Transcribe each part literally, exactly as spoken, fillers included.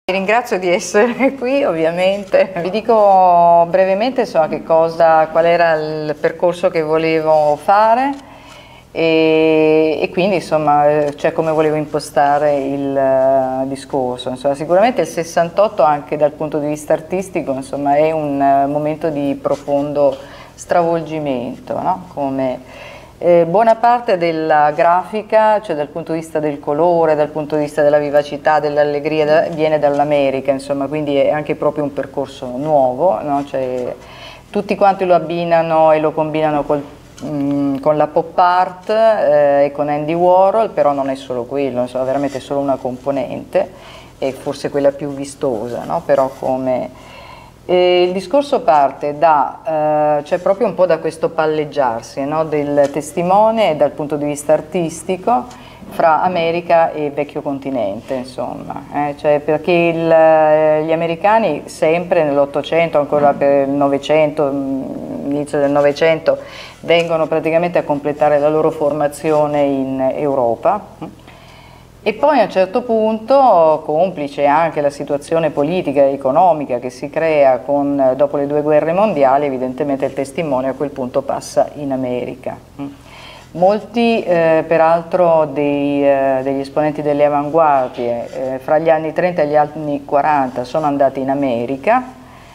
Ringrazio di essere qui, ovviamente. Vi dico brevemente insomma, che cosa, qual era il percorso che volevo fare e, e quindi insomma, cioè, come volevo impostare il uh, discorso. Insomma, sicuramente il sessantotto anche dal punto di vista artistico insomma, è un uh, momento di profondo stravolgimento, no? Come, Eh, buona parte della grafica, cioè dal punto di vista del colore, dal punto di vista della vivacità, dell'allegria, da, viene dall'America, insomma, quindi è anche proprio un percorso nuovo, no? Cioè, tutti quanti lo abbinano e lo combinano col, mh, con la pop art eh, e con Andy Warhol, però non è solo quello, insomma, veramente solo una componente, e forse quella più vistosa, no? Però come... E il discorso parte da, eh, cioè proprio un po' da questo palleggiarsi, no? Del testimone dal punto di vista artistico fra America e vecchio continente, insomma, eh? Cioè perché il, gli americani sempre nell'Ottocento, ancora per il Novecento, inizio del Novecento, vengono praticamente a completare la loro formazione in Europa. E poi a un certo punto, complice anche la situazione politica e economica che si crea con, dopo le due guerre mondiali, evidentemente il testimone a quel punto passa in America. Molti eh, peraltro dei, eh, degli esponenti delle avanguardie eh, fra gli anni trenta e gli anni quaranta sono andati in America,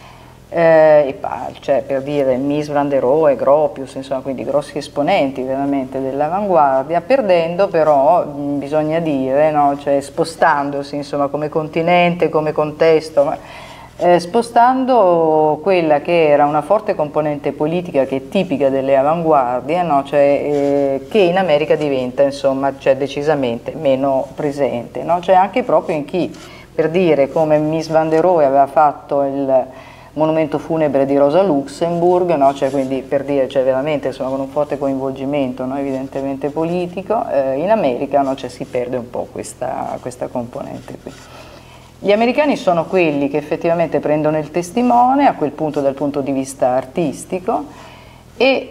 Eh, e, cioè, per dire Mies van der Rohe, Gropius, insomma, quindi grossi esponenti veramente dell'avanguardia, perdendo però, mh, bisogna dire, no? Cioè, spostandosi insomma, come continente, come contesto, ma, eh, spostando quella che era una forte componente politica che è tipica delle avanguardie, no? Cioè, eh, che in America diventa insomma, cioè, decisamente meno presente, no? Cioè, anche proprio in chi, per dire, come Mies van der Rohe aveva fatto il monumento funebre di Rosa Luxemburg, no? Cioè, quindi per dire, cioè, veramente insomma, con un forte coinvolgimento, no? Evidentemente politico, eh, in America, no? Cioè, si perde un po' questa, questa componente qui. Gli americani sono quelli che effettivamente prendono il testimone a quel punto dal punto di vista artistico e,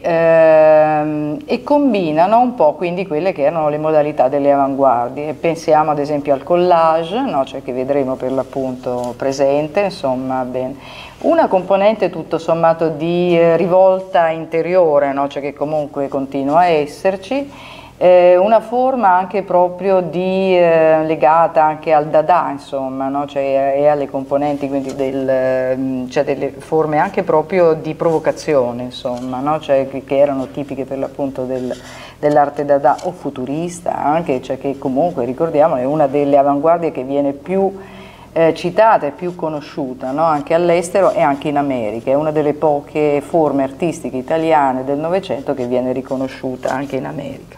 ehm, e combinano un po' quindi quelle che erano le modalità delle avanguardie. Pensiamo ad esempio al collage, no? Cioè, che vedremo per l'appunto presente, insomma, ben. Una componente tutto sommato di eh, rivolta interiore, no? Cioè, che comunque continua a esserci, eh, una forma anche proprio di, eh, legata anche al Dada, insomma, no? Cioè, e alle componenti quindi del, cioè delle forme anche proprio di provocazione, insomma, no? Cioè, che, che erano tipiche per l'appunto del, dell'arte Dada o futurista anche, cioè che comunque ricordiamo è una delle avanguardie che viene più Eh, citata e più conosciuta, no? Anche all'estero e anche in America, è una delle poche forme artistiche italiane del Novecento che viene riconosciuta anche in America.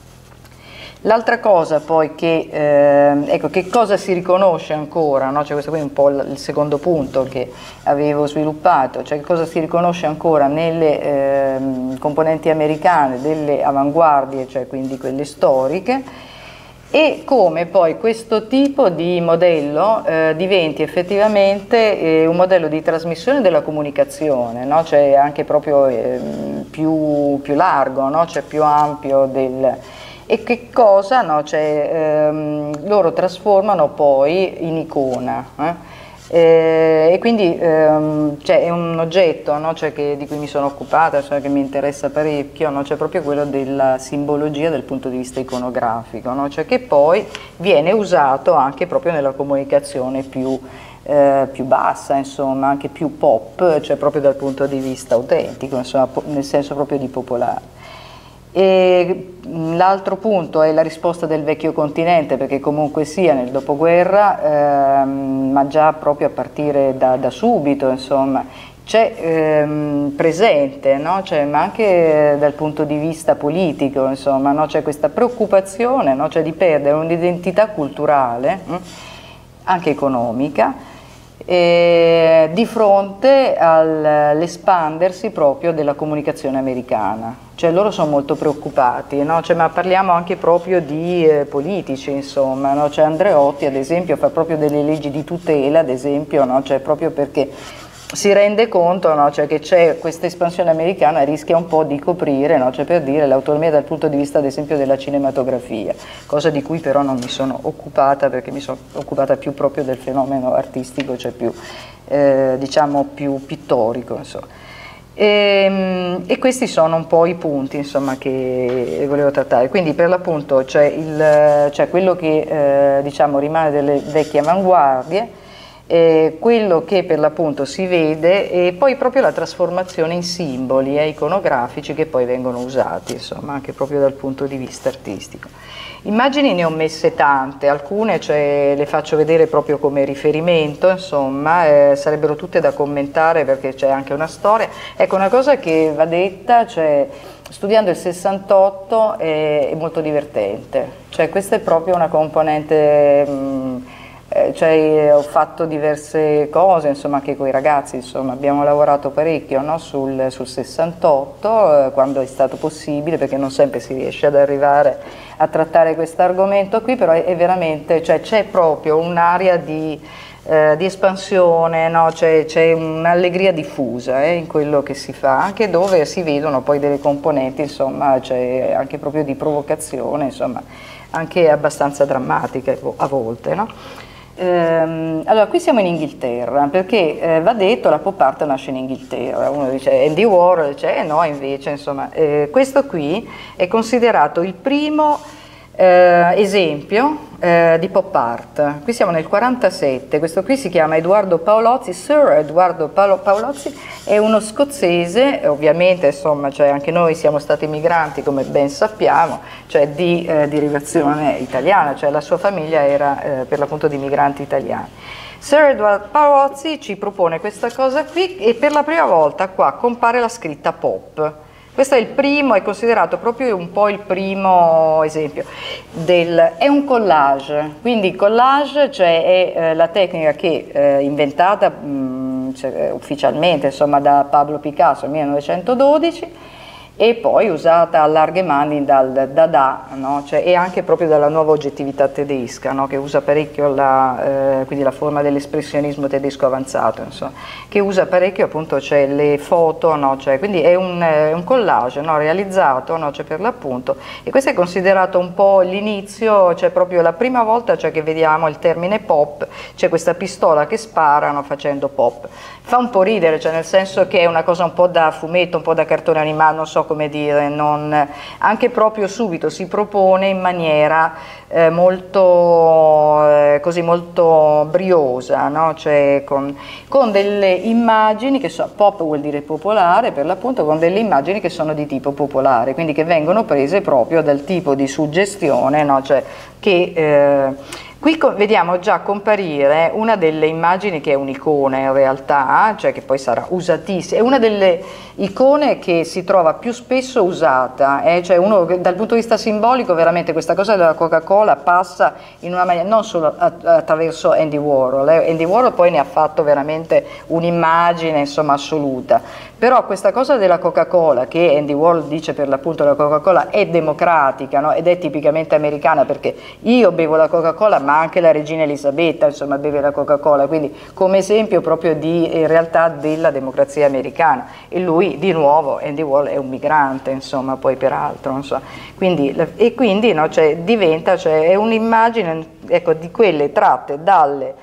L'altra cosa poi che, eh, ecco, che cosa si riconosce ancora, no? Cioè, questo qui è un po' il secondo punto che avevo sviluppato, cioè che cosa si riconosce ancora nelle eh, componenti americane delle avanguardie, cioè quindi quelle storiche, e come poi questo tipo di modello eh, diventi effettivamente eh, un modello di trasmissione della comunicazione, no? Cioè anche proprio eh, più, più largo, no? Cioè più ampio del... E che cosa? No? Cioè, ehm, loro trasformano poi in icona. Eh? Eh, e quindi ehm, cioè, è un oggetto, no? Cioè, che, di cui mi sono occupata, cioè, che mi interessa parecchio, no? Cioè, proprio quello della simbologia dal punto di vista iconografico, no? Cioè, che poi viene usato anche proprio nella comunicazione più, eh, più bassa, insomma, anche più pop, cioè proprio dal punto di vista autentico, insomma, nel senso proprio di popolare. E l'altro punto è la risposta del vecchio continente, perché comunque sia nel dopoguerra, ehm, ma già proprio a partire da, da subito, insomma, c'è ehm, presente, no? Cioè, ma anche dal punto di vista politico, insomma, no? C'è questa preoccupazione, no? Cioè, di perdere un'identità culturale, hm? Anche economica, Eh, di fronte all'espandersi proprio della comunicazione americana. Cioè loro sono molto preoccupati, no? Cioè, ma parliamo anche proprio di eh, politici, insomma, no? Cioè Andreotti ad esempio fa proprio delle leggi di tutela, ad esempio, no? Cioè proprio perché si rende conto, no, cioè che c'è questa espansione americana, rischia un po' di coprire, no, cioè per dire l'autonomia dal punto di vista ad esempio della cinematografia, cosa di cui però non mi sono occupata perché mi sono occupata più proprio del fenomeno artistico, cioè più eh, diciamo più pittorico, insomma. E, e questi sono un po' i punti, insomma, che volevo trattare. Quindi per l'appunto c'è, il, c'è quello che eh, diciamo rimane delle vecchie avanguardie, eh, quello che per l'appunto si vede, e poi proprio la trasformazione in simboli eh, iconografici che poi vengono usati, insomma, anche proprio dal punto di vista artistico. Immagini ne ho messe tante, alcune cioè, le faccio vedere proprio come riferimento, insomma, eh, sarebbero tutte da commentare perché c'è anche una storia. Ecco, una cosa che va detta, cioè, studiando il sessantotto è, è molto divertente, cioè questa è proprio una componente, mh, eh, cioè, ho fatto diverse cose, insomma, anche con i ragazzi, insomma, abbiamo lavorato parecchio, no, sul, sul sessantotto, eh, quando è stato possibile, perché non sempre si riesce ad arrivare a trattare questo argomento qui, però è, è veramente, cioè c'è proprio un'area di, eh, di espansione, no? C'è, c'è un'allegria diffusa eh, in quello che si fa, anche dove si vedono poi delle componenti, insomma, c'è anche proprio di provocazione, insomma, anche abbastanza drammatica a volte, no? Ehm, allora, qui siamo in Inghilterra, perché eh, va detto la pop art nasce in Inghilterra, uno dice Andy Warhol, dice eh no, invece, insomma, eh, questo qui è considerato il primo eh, esempio eh, di pop art. Qui siamo nel quarantasette, questo qui si chiama Edoardo Paolozzi, Sir Edoardo Paolo, Paolozzi, è uno scozzese, ovviamente, insomma, cioè anche noi siamo stati migranti, come ben sappiamo, cioè di eh, derivazione italiana, cioè la sua famiglia era eh, per l'appunto di migranti italiani. Sir Edoardo Paolozzi ci propone questa cosa qui e per la prima volta qua compare la scritta pop. Questo è il primo, è considerato proprio un po' il primo esempio. Del, è un collage, quindi collage, cioè è eh, la tecnica che è eh, inventata mh, cioè, ufficialmente, insomma, da Pablo Picasso nel millenovecentododici e poi usata a larghe mani dal Dada, no? Cioè, e anche proprio dalla nuova oggettività tedesca, no? Che usa parecchio la, eh, quindi la forma dell'espressionismo tedesco avanzato, insomma, che usa parecchio appunto cioè, le foto, no? Cioè, quindi è un, è un collage, no? Realizzato, no? Cioè, per l'appunto, e questo è considerato un po' l'inizio, cioè proprio la prima volta cioè, che vediamo il termine pop, c'è questa pistola che sparano facendo pop. Fa un po' ridere, cioè nel senso che è una cosa un po' da fumetto, un po' da cartone animato, non so come dire, non, anche proprio subito si propone in maniera eh, molto, eh, così, molto briosa, no? Cioè con, con delle immagini che sono, pop vuol dire popolare per l'appunto, con delle immagini che sono di tipo popolare, quindi che vengono prese proprio dal tipo di suggestione, no? Cioè che... Eh, qui vediamo già comparire una delle immagini che è un'icona in realtà, cioè che poi sarà usatissima, è una delle icone che si trova più spesso usata, eh? Cioè uno dal punto di vista simbolico veramente questa cosa della Coca-Cola passa in una maniera, non solo attraverso Andy Warhol, eh? Andy Warhol poi ne ha fatto veramente un'immagine insomma assoluta, però questa cosa della Coca-Cola, che Andy Warhol dice per l'appunto la Coca-Cola è democratica, no? Ed è tipicamente americana, perché io bevo la Coca-Cola ma anche la regina Elisabetta insomma beve la Coca-Cola, quindi come esempio proprio di in realtà della democrazia americana, e lui di nuovo Andy Warhol è un migrante insomma poi peraltro, insomma. Quindi, e quindi no, cioè, diventa cioè, è un'immagine ecco, di quelle tratte dalle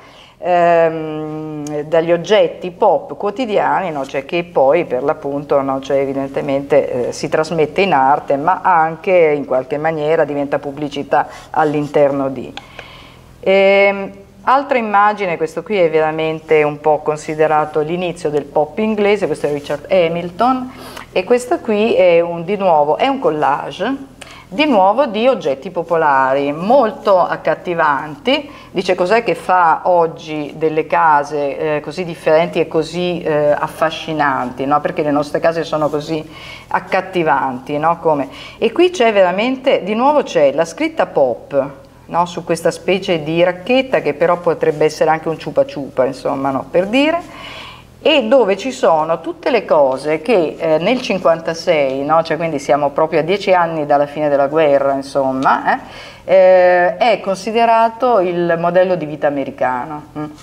Ehm, dagli oggetti pop quotidiani, no? Cioè che poi per l'appunto no? Cioè evidentemente eh, si trasmette in arte, ma anche in qualche maniera diventa pubblicità all'interno di. Ehm, altra immagine, questo qui è veramente un po' considerato l'inizio del pop inglese, questo è Richard Hamilton, e questo qui è un, di nuovo è un collage di nuovo di oggetti popolari molto accattivanti. Dice cos'è che fa oggi delle case eh, così differenti e così eh, affascinanti, no? Perché le nostre case sono così accattivanti, no? Come? E qui c'è veramente, di nuovo c'è la scritta pop, no? Su questa specie di racchetta che però potrebbe essere anche un ciupa ciupa, insomma, no? Per dire, e dove ci sono tutte le cose che eh, nel cinquantasei, no? Cioè quindi siamo proprio a dieci anni dalla fine della guerra, insomma, eh, eh, è considerato il modello di vita americano. Mm.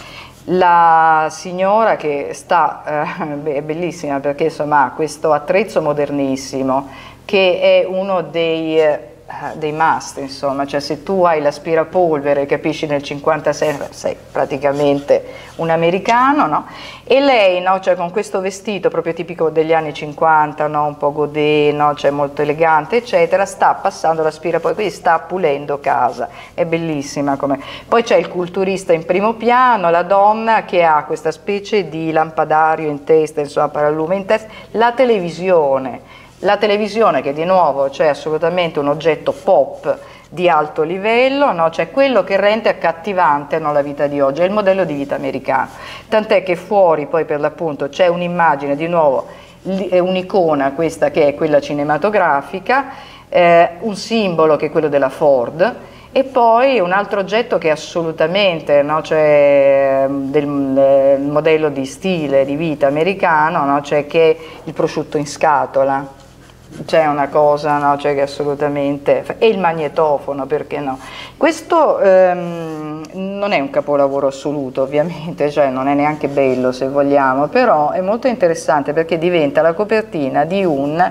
La signora che sta, eh, è bellissima perché insomma ha questo attrezzo modernissimo che è uno dei, eh, dei must, insomma, cioè se tu hai l'aspirapolvere, capisci, nel cinquantasei sei praticamente un americano, no? E lei, no, cioè con questo vestito proprio tipico degli anni cinquanta, no? Un po' godé, no? Cioè molto elegante, eccetera, sta passando l'aspirapolvere, quindi sta pulendo casa, è bellissima come. Poi c'è il culturista in primo piano, la donna che ha questa specie di lampadario in testa, insomma, paralume in testa, la televisione. La televisione che di nuovo c'è assolutamente un oggetto pop di alto livello, no? Cioè quello che rende accattivante, no, la vita di oggi, è il modello di vita americano, tant'è che fuori poi per l'appunto c'è un'immagine, di nuovo un'icona questa che è quella cinematografica, eh, un simbolo che è quello della Ford, e poi un altro oggetto che è assolutamente, no, cioè, del, del modello di stile, di vita americano, no, cioè che è il prosciutto in scatola. C'è una cosa, no, cioè che assolutamente, e il magnetofono, perché no? Questo ehm, non è un capolavoro assoluto, ovviamente, cioè non è neanche bello se vogliamo, però è molto interessante perché diventa la copertina di un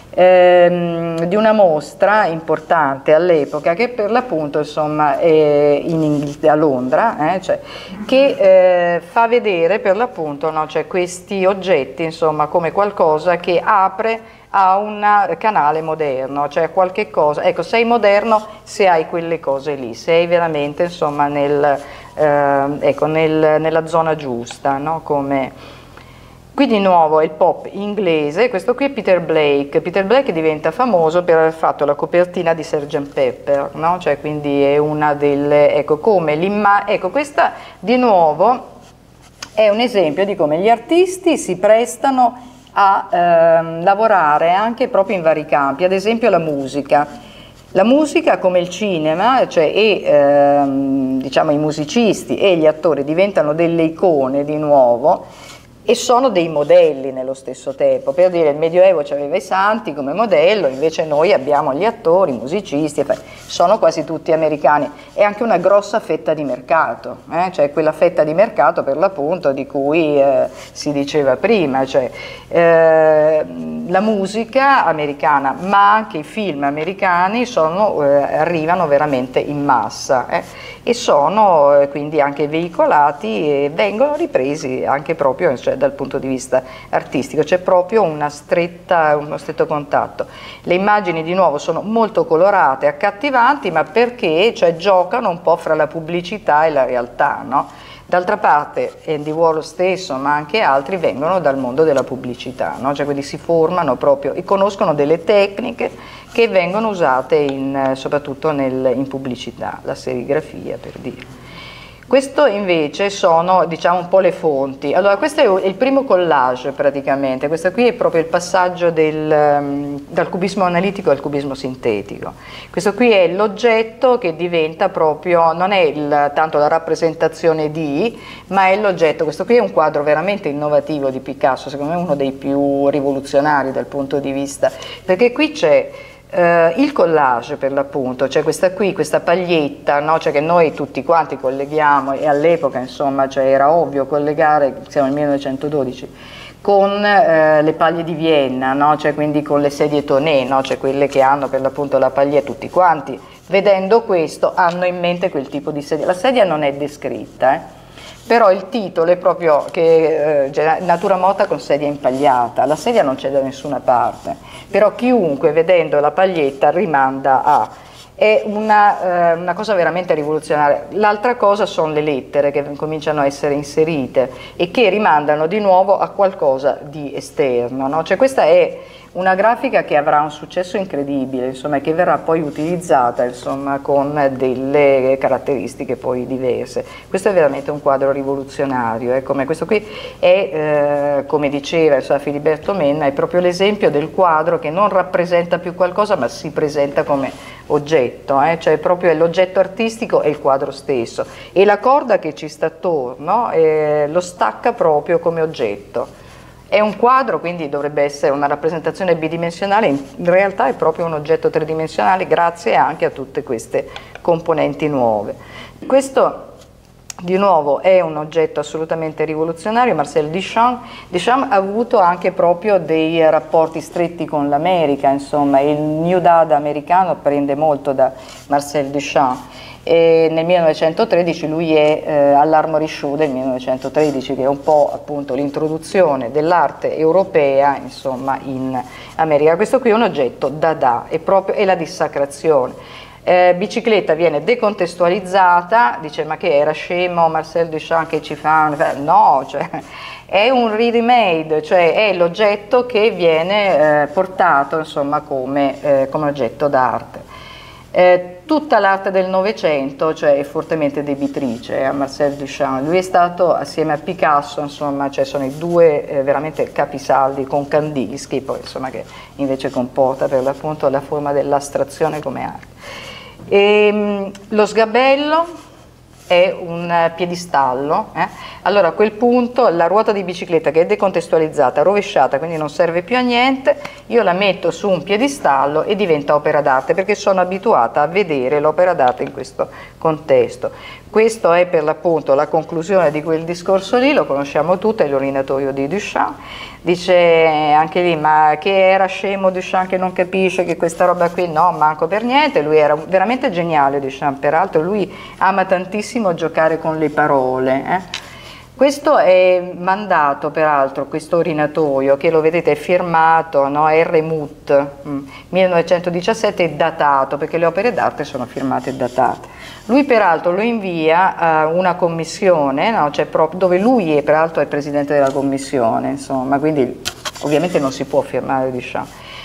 ehm, di una mostra importante all'epoca che per l'appunto insomma è in Inghilterra, a Londra, eh, cioè, che eh, fa vedere per l'appunto, no, cioè, questi oggetti insomma come qualcosa che apre a un canale moderno, cioè qualche cosa, ecco, sei moderno se hai quelle cose lì, sei veramente insomma nel, eh, ecco, nel, nella zona giusta, no? Come... Qui di nuovo è il pop inglese, questo qui è Peter Blake. Peter Blake diventa famoso per aver fatto la copertina di sergeant Pepper, no? Cioè, quindi è una delle, ecco, come l'imma, ecco, questa di nuovo è un esempio di come gli artisti si prestano a ehm, lavorare anche proprio in vari campi, ad esempio la musica. La musica come il cinema, cioè e, ehm, diciamo, i musicisti e gli attori diventano delle icone di nuovo e sono dei modelli nello stesso tempo. Per dire, il Medioevo aveva i santi come modello, invece noi abbiamo gli attori, i musicisti, sono quasi tutti americani. È anche una grossa fetta di mercato, eh? Cioè quella fetta di mercato per l'appunto di cui eh, si diceva prima, cioè eh, la musica americana, ma anche i film americani sono, eh, arrivano veramente in massa eh? E sono eh, quindi anche veicolati e vengono ripresi anche proprio, cioè, dal punto di vista artistico, c'è proprio una stretta, uno stretto contatto. Le immagini di nuovo sono molto colorate, accattivanti, ma perché, cioè, giocano un po' fra la pubblicità e la realtà, no? D'altra parte Andy Warhol stesso, ma anche altri, vengono dal mondo della pubblicità, no? Cioè, quindi si formano proprio e conoscono delle tecniche che vengono usate in, soprattutto nel, in pubblicità, la serigrafia per dire. Questo invece sono, diciamo, un po' le fonti. Allora, questo è il primo collage praticamente, questo qui è proprio il passaggio del, dal cubismo analitico al cubismo sintetico. Questo qui è l'oggetto che diventa proprio, non è il, tanto la rappresentazione di, ma è l'oggetto. Questo qui è un quadro veramente innovativo di Picasso, secondo me uno dei più rivoluzionari dal punto di vista, perché qui c'è Uh, il collage per l'appunto, cioè questa qui, questa paglietta, no? Cioè che noi tutti quanti colleghiamo, e all'epoca insomma, cioè era ovvio collegare, siamo nel millenovecentododici, con uh, le paglie di Vienna, no? Cioè quindi con le sedie tonè, no? Cioè quelle che hanno per l'appunto la paglietta, tutti quanti vedendo questo hanno in mente quel tipo di sedia. La sedia non è descritta, eh? Però il titolo è proprio che eh, natura morta con sedia impagliata, la sedia non c'è da nessuna parte, però chiunque vedendo la paglietta rimanda a, è una, eh, una cosa veramente rivoluzionaria. L'altra cosa sono le lettere che cominciano a essere inserite e che rimandano di nuovo a qualcosa di esterno, no? Cioè questa è una grafica che avrà un successo incredibile, insomma, e che verrà poi utilizzata, insomma, con delle caratteristiche poi diverse. Questo è veramente un quadro rivoluzionario, eh? Come questo qui è, eh, come diceva insomma, Filiberto Menna, è proprio l'esempio del quadro che non rappresenta più qualcosa ma si presenta come oggetto, eh? Cioè proprio l'oggetto artistico è il quadro stesso e la corda che ci sta attorno eh, lo stacca proprio come oggetto. È un quadro, quindi dovrebbe essere una rappresentazione bidimensionale, in realtà è proprio un oggetto tridimensionale grazie anche a tutte queste componenti nuove. Questo di nuovo è un oggetto assolutamente rivoluzionario. Marcel Duchamp, Duchamp ha avuto anche proprio dei rapporti stretti con l'America, insomma il New Dada americano prende molto da Marcel Duchamp, e nel millenovecentotredici lui è eh, all'Armory Show del millenovecentotredici, che è un po' appunto l'introduzione dell'arte europea, insomma, in America. Questo qui è un oggetto Dada, è proprio è la dissacrazione. Eh, bicicletta viene decontestualizzata, dice ma che era scemo Marcel Duchamp che ci fa? No, cioè, è un ready-made, cioè è l'oggetto che viene eh, portato insomma come, eh, come oggetto d'arte. Eh, tutta l'arte del Novecento, cioè, è fortemente debitrice a Marcel Duchamp. Lui è stato assieme a Picasso, insomma, cioè sono i due eh, veramente capisaldi, con Kandinsky, poi, insomma, che invece comporta per l'appunto la forma dell'astrazione come arte. E, mh, lo sgabello è un piedistallo, eh? Allora a quel punto la ruota di bicicletta, che è decontestualizzata, rovesciata, quindi non serve più a niente, io la metto su un piedistallo e diventa opera d'arte, perché sono abituata a vedere l'opera d'arte in questo contesto. Questo è per l'appunto la conclusione di quel discorso lì, lo conosciamo tutti, è l'orinatorio di Duchamp. Dice anche lì, ma che era scemo Duchamp che non capisce che questa roba qui? No, manco per niente, lui era veramente geniale Duchamp, peraltro lui ama tantissimo giocare con le parole. Eh? Questo è mandato, peraltro, questo orinatoio, che lo vedete è firmato, no? R. Mutt, millenovecentodiciassette, è datato, perché le opere d'arte sono firmate e datate. Lui peraltro lo invia a una commissione, no? Cioè, dove lui è, peraltro è presidente della commissione, insomma, quindi ovviamente non si può firmare Duchamp.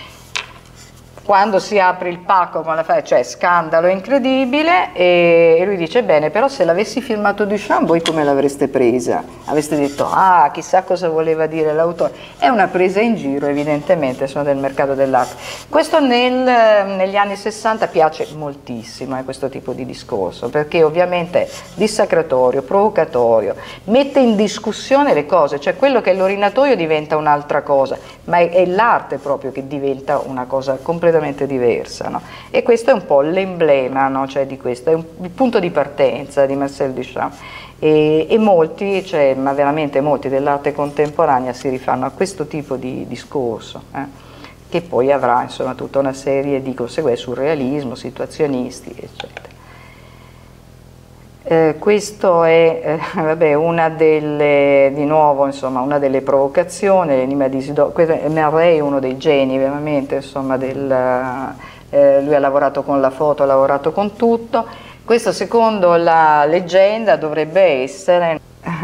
Quando si apre il pacco con la fa, cioè scandalo incredibile, e, e lui dice bene, però se l'avessi firmato Duchamp voi come l'avreste presa? Avreste detto ah chissà cosa voleva dire l'autore. È una presa in giro, evidentemente, sono del mercato dell'arte. Questo nel, negli anni sessanta piace moltissimo, eh, questo tipo di discorso, perché ovviamente è dissacratorio, provocatorio, mette in discussione le cose, cioè quello che è l'orinatoio diventa un'altra cosa, ma è, è l'arte proprio che diventa una cosa completamente diversa, no? E questo è un po' l'emblema, no? Cioè di questo, è un, il punto di partenza di Marcel Duchamp, e, e molti, cioè, ma veramente molti dell'arte contemporanea si rifanno a questo tipo di discorso, eh? Che poi avrà insomma tutta una serie di conseguenze, surrealismo, situazionisti, eccetera. Eh, questo è eh, vabbè, una delle, di nuovo, insomma, una delle provocazioni, l'enigma di Isidoro. Merret è uno dei geni veramente, insomma, del, eh, lui ha lavorato con la foto, ha lavorato con tutto. Questo, secondo la leggenda, dovrebbe essere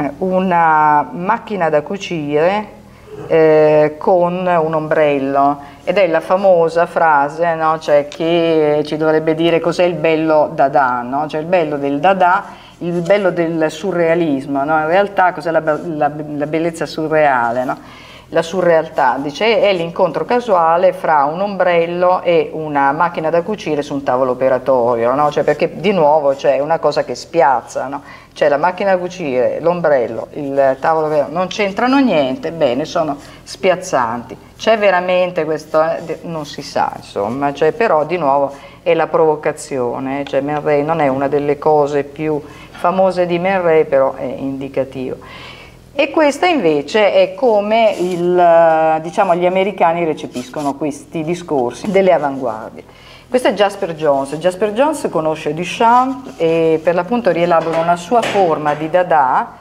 una macchina da cucire eh, con un ombrello, ed è la famosa frase, no? Cioè, che ci dovrebbe dire cos'è il bello Dada, no? Cioè il bello del Dada, il bello del surrealismo, no? In realtà cos'è la, la, la bellezza surreale, no? La surrealtà, dice, è l'incontro casuale fra un ombrello e una macchina da cucire su un tavolo operatorio, no? Cioè, perché di nuovo c'è una cosa che spiazza, no? C'è la macchina da cucire, l'ombrello, il tavolo operatorio, non c'entrano niente, bene, sono spiazzanti. C'è veramente questo, eh, non si sa, insomma, cioè, però di nuovo è la provocazione, cioè Merret non è una delle cose più famose di Merret, però è indicativo. E questa invece è come il, diciamo, gli americani recepiscono questi discorsi delle avanguardie. Questo è Jasper Johns. Jasper Johns conosce Duchamp e per l'appunto rielabora una sua forma di Dada.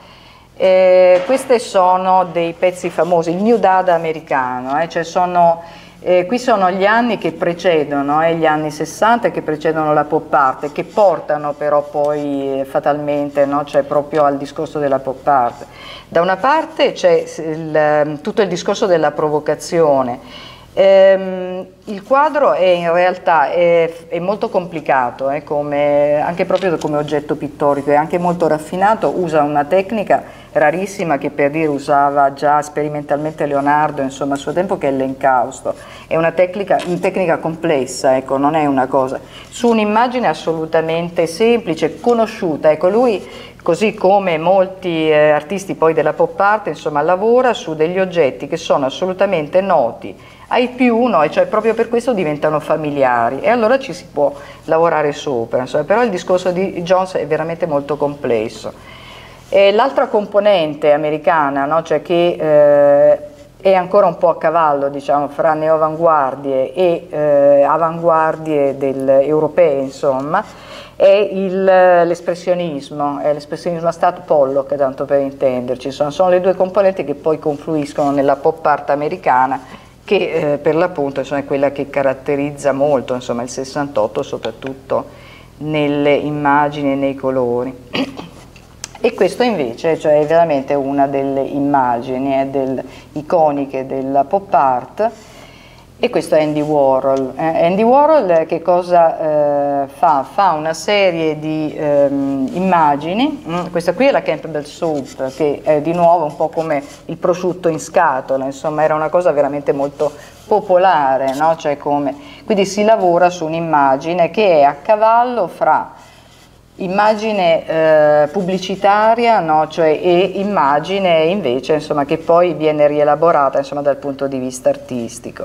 Eh, questi sono dei pezzi famosi, il New Dada americano, eh, cioè sono, eh, qui sono gli anni che precedono, eh, gli anni sessanta, che precedono la pop art, che portano però poi eh, fatalmente, no, cioè proprio al discorso della pop art. Da una parte c'è il, tutto il discorso della provocazione. Ehm, il quadro è in realtà è, è molto complicato, eh, come, anche proprio come oggetto pittorico, è anche molto raffinato, usa una tecnica rarissima che per dire usava già sperimentalmente Leonardo, insomma, a suo tempo, che è l'encausto. È una tecnica, una tecnica complessa, ecco, non è una cosa. Su un'immagine assolutamente semplice, conosciuta, ecco, lui, così come molti eh, artisti poi della pop art, insomma, lavora su degli oggetti che sono assolutamente noti ai più, no? E cioè proprio per questo diventano familiari, e allora ci si può lavorare sopra, insomma. Però il discorso di Johns è veramente molto complesso. L'altra componente americana, no? Cioè che eh, è ancora un po' a cavallo, diciamo, fra neoavanguardie e eh, avanguardie del, europee, insomma, è l'espressionismo, è l'espressionismo a stato Pollock, tanto per intenderci. Sono, sono le due componenti che poi confluiscono nella pop art americana, che eh, per l'appunto è quella che caratterizza molto, insomma, il sessantotto, soprattutto nelle immagini e nei colori. E questo invece, cioè, è veramente una delle immagini eh, del, iconiche della pop art, e questo è Andy Warhol. Eh, Andy Warhol che cosa eh, fa? Fa una serie di ehm, immagini, mm, questa qui è la Campbell Soup, che è di nuovo un po' come il prosciutto in scatola, insomma era una cosa veramente molto popolare, no? Cioè come, quindi si lavora su un'immagine che è a cavallo fra immagine eh, pubblicitaria, no? Cioè, e immagine invece, insomma, che poi viene rielaborata, insomma, dal punto di vista artistico.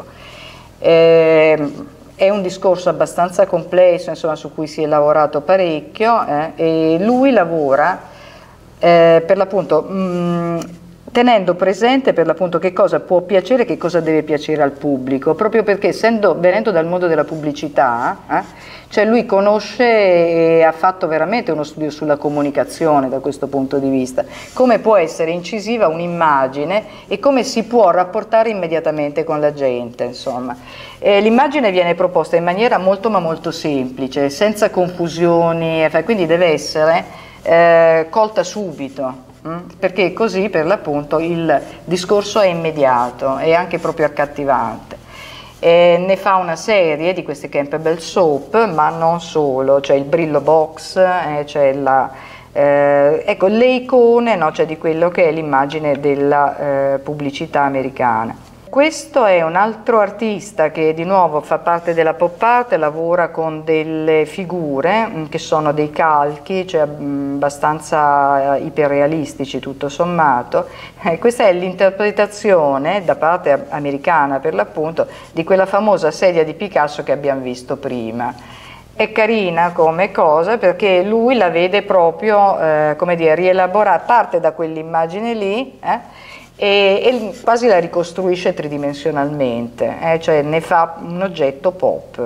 Eh, è un discorso abbastanza complesso, insomma, su cui si è lavorato parecchio, eh, e lui lavora eh, per l'appunto mh, tenendo presente per l'appunto che cosa può piacere e che cosa deve piacere al pubblico, proprio perché essendo, venendo dal mondo della pubblicità, eh, cioè lui conosce e ha fatto veramente uno studio sulla comunicazione da questo punto di vista, come può essere incisiva un'immagine e come si può rapportare immediatamente con la gente, insomma. Eh, l'immagine viene proposta in maniera molto ma molto semplice, senza confusioni, quindi deve essere eh, colta subito, perché così per l'appunto il discorso è immediato e anche proprio accattivante. E ne fa una serie di queste Campbell Soap, ma non solo, c'è il Brillo Box, eh, c'è la, eh, ecco, le icone, no, cioè di quello che è l'immagine della eh, pubblicità americana. Questo è un altro artista che di nuovo fa parte della pop art, lavora con delle figure mh, che sono dei calchi, cioè mh, abbastanza eh, iperrealistici tutto sommato. Eh, questa è l'interpretazione da parte americana per l'appunto di quella famosa sedia di Picasso che abbiamo visto prima. È carina come cosa perché lui la vede proprio, eh, come dire, rielaborata, parte da quell'immagine lì, eh, E, e quasi la ricostruisce tridimensionalmente, eh, cioè ne fa un oggetto pop.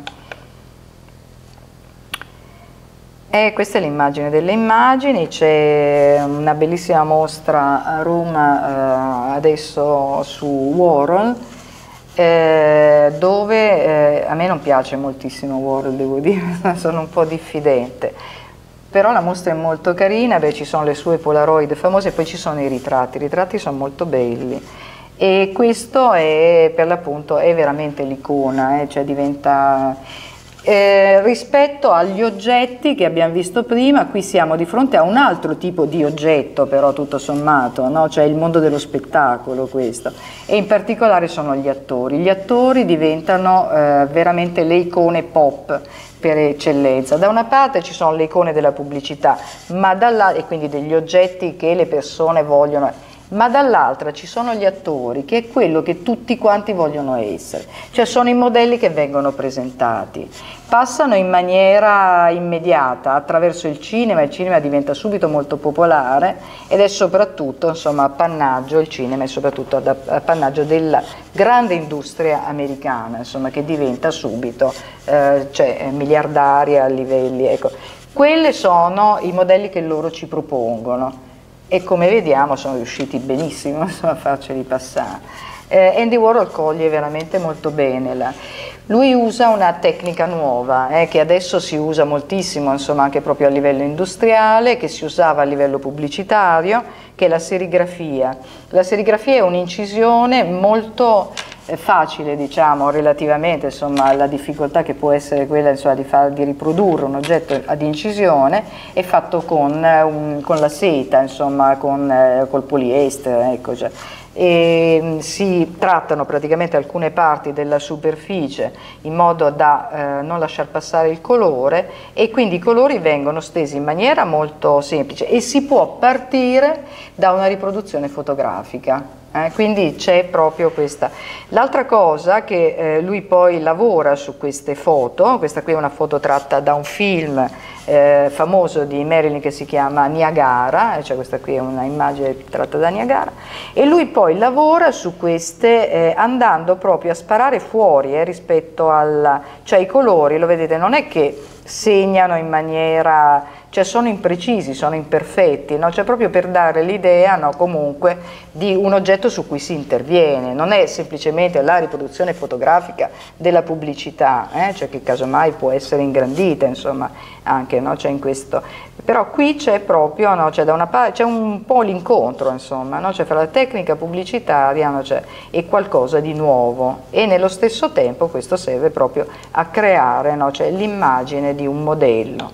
Eh. E questa è l'immagine delle immagini, c'è una bellissima mostra a Roma eh, adesso su Warhol, eh, dove eh, a me non piace moltissimo Warhol, devo dire, sono un po' diffidente. Però la mostra è molto carina, beh, ci sono le sue Polaroid famose e poi ci sono i ritratti, i ritratti sono molto belli e questo è per l'appunto è veramente l'icona, eh, cioè diventa eh, rispetto agli oggetti che abbiamo visto prima, qui siamo di fronte a un altro tipo di oggetto però tutto sommato, no? Cioè il mondo dello spettacolo questo, e in particolare sono gli attori, gli attori diventano eh, veramente le icone pop per eccellenza. Da una parte ci sono le icone della pubblicità, ma dall'altra, e quindi degli oggetti che le persone vogliono, ma dall'altra ci sono gli attori, che è quello che tutti quanti vogliono essere, cioè sono i modelli che vengono presentati, passano in maniera immediata attraverso il cinema, il cinema diventa subito molto popolare ed è soprattutto, insomma, appannaggio, il cinema è soprattutto appannaggio della grande industria americana, insomma, che diventa subito eh, cioè, miliardaria a livelli, ecco. Quelli sono i modelli che loro ci propongono e come vediamo sono riusciti benissimo, insomma, a farceli passare. Eh, Andy Warhol coglie veramente molto bene la... Lui usa una tecnica nuova eh, che adesso si usa moltissimo, insomma, anche proprio a livello industriale, che si usava a livello pubblicitario, che è la serigrafia. La serigrafia è un'incisione molto eh, facile, diciamo, relativamente, insomma, alla difficoltà che può essere quella, insomma, di, far, di riprodurre un oggetto ad incisione, è fatto con, eh, un, con la seta, insomma, con, eh, col poliestere, ecco, cioè. e si trattano praticamente alcune parti della superficie in modo da eh, non lasciar passare il colore, e quindi i colori vengono stesi in maniera molto semplice e si può partire da una riproduzione fotografica. Eh, quindi c'è proprio questa. L'altra cosa che eh, lui poi lavora su queste foto, questa qui è una foto tratta da un film eh, famoso di Marilyn che si chiama Niagara, cioè questa qui è una immagine tratta da Niagara, e lui poi lavora su queste eh, andando proprio a sparare fuori eh, rispetto al, cioè i colori, lo vedete, non è che segnano in maniera, cioè sono imprecisi, sono imperfetti, no? Cioè proprio per dare l'idea, no, comunque di un oggetto su cui si interviene, non è semplicemente la riproduzione fotografica della pubblicità, eh? Cioè che casomai può essere ingrandita, insomma, anche, no? Cioè in questo. Però qui c'è proprio, no? Cioè da una parte c'è un po' l'incontro, insomma, no? Cioè fra la tecnica pubblicitaria, no? Cioè, e qualcosa di nuovo, e nello stesso tempo questo serve proprio a creare, no? Cioè l'immagine di un modello,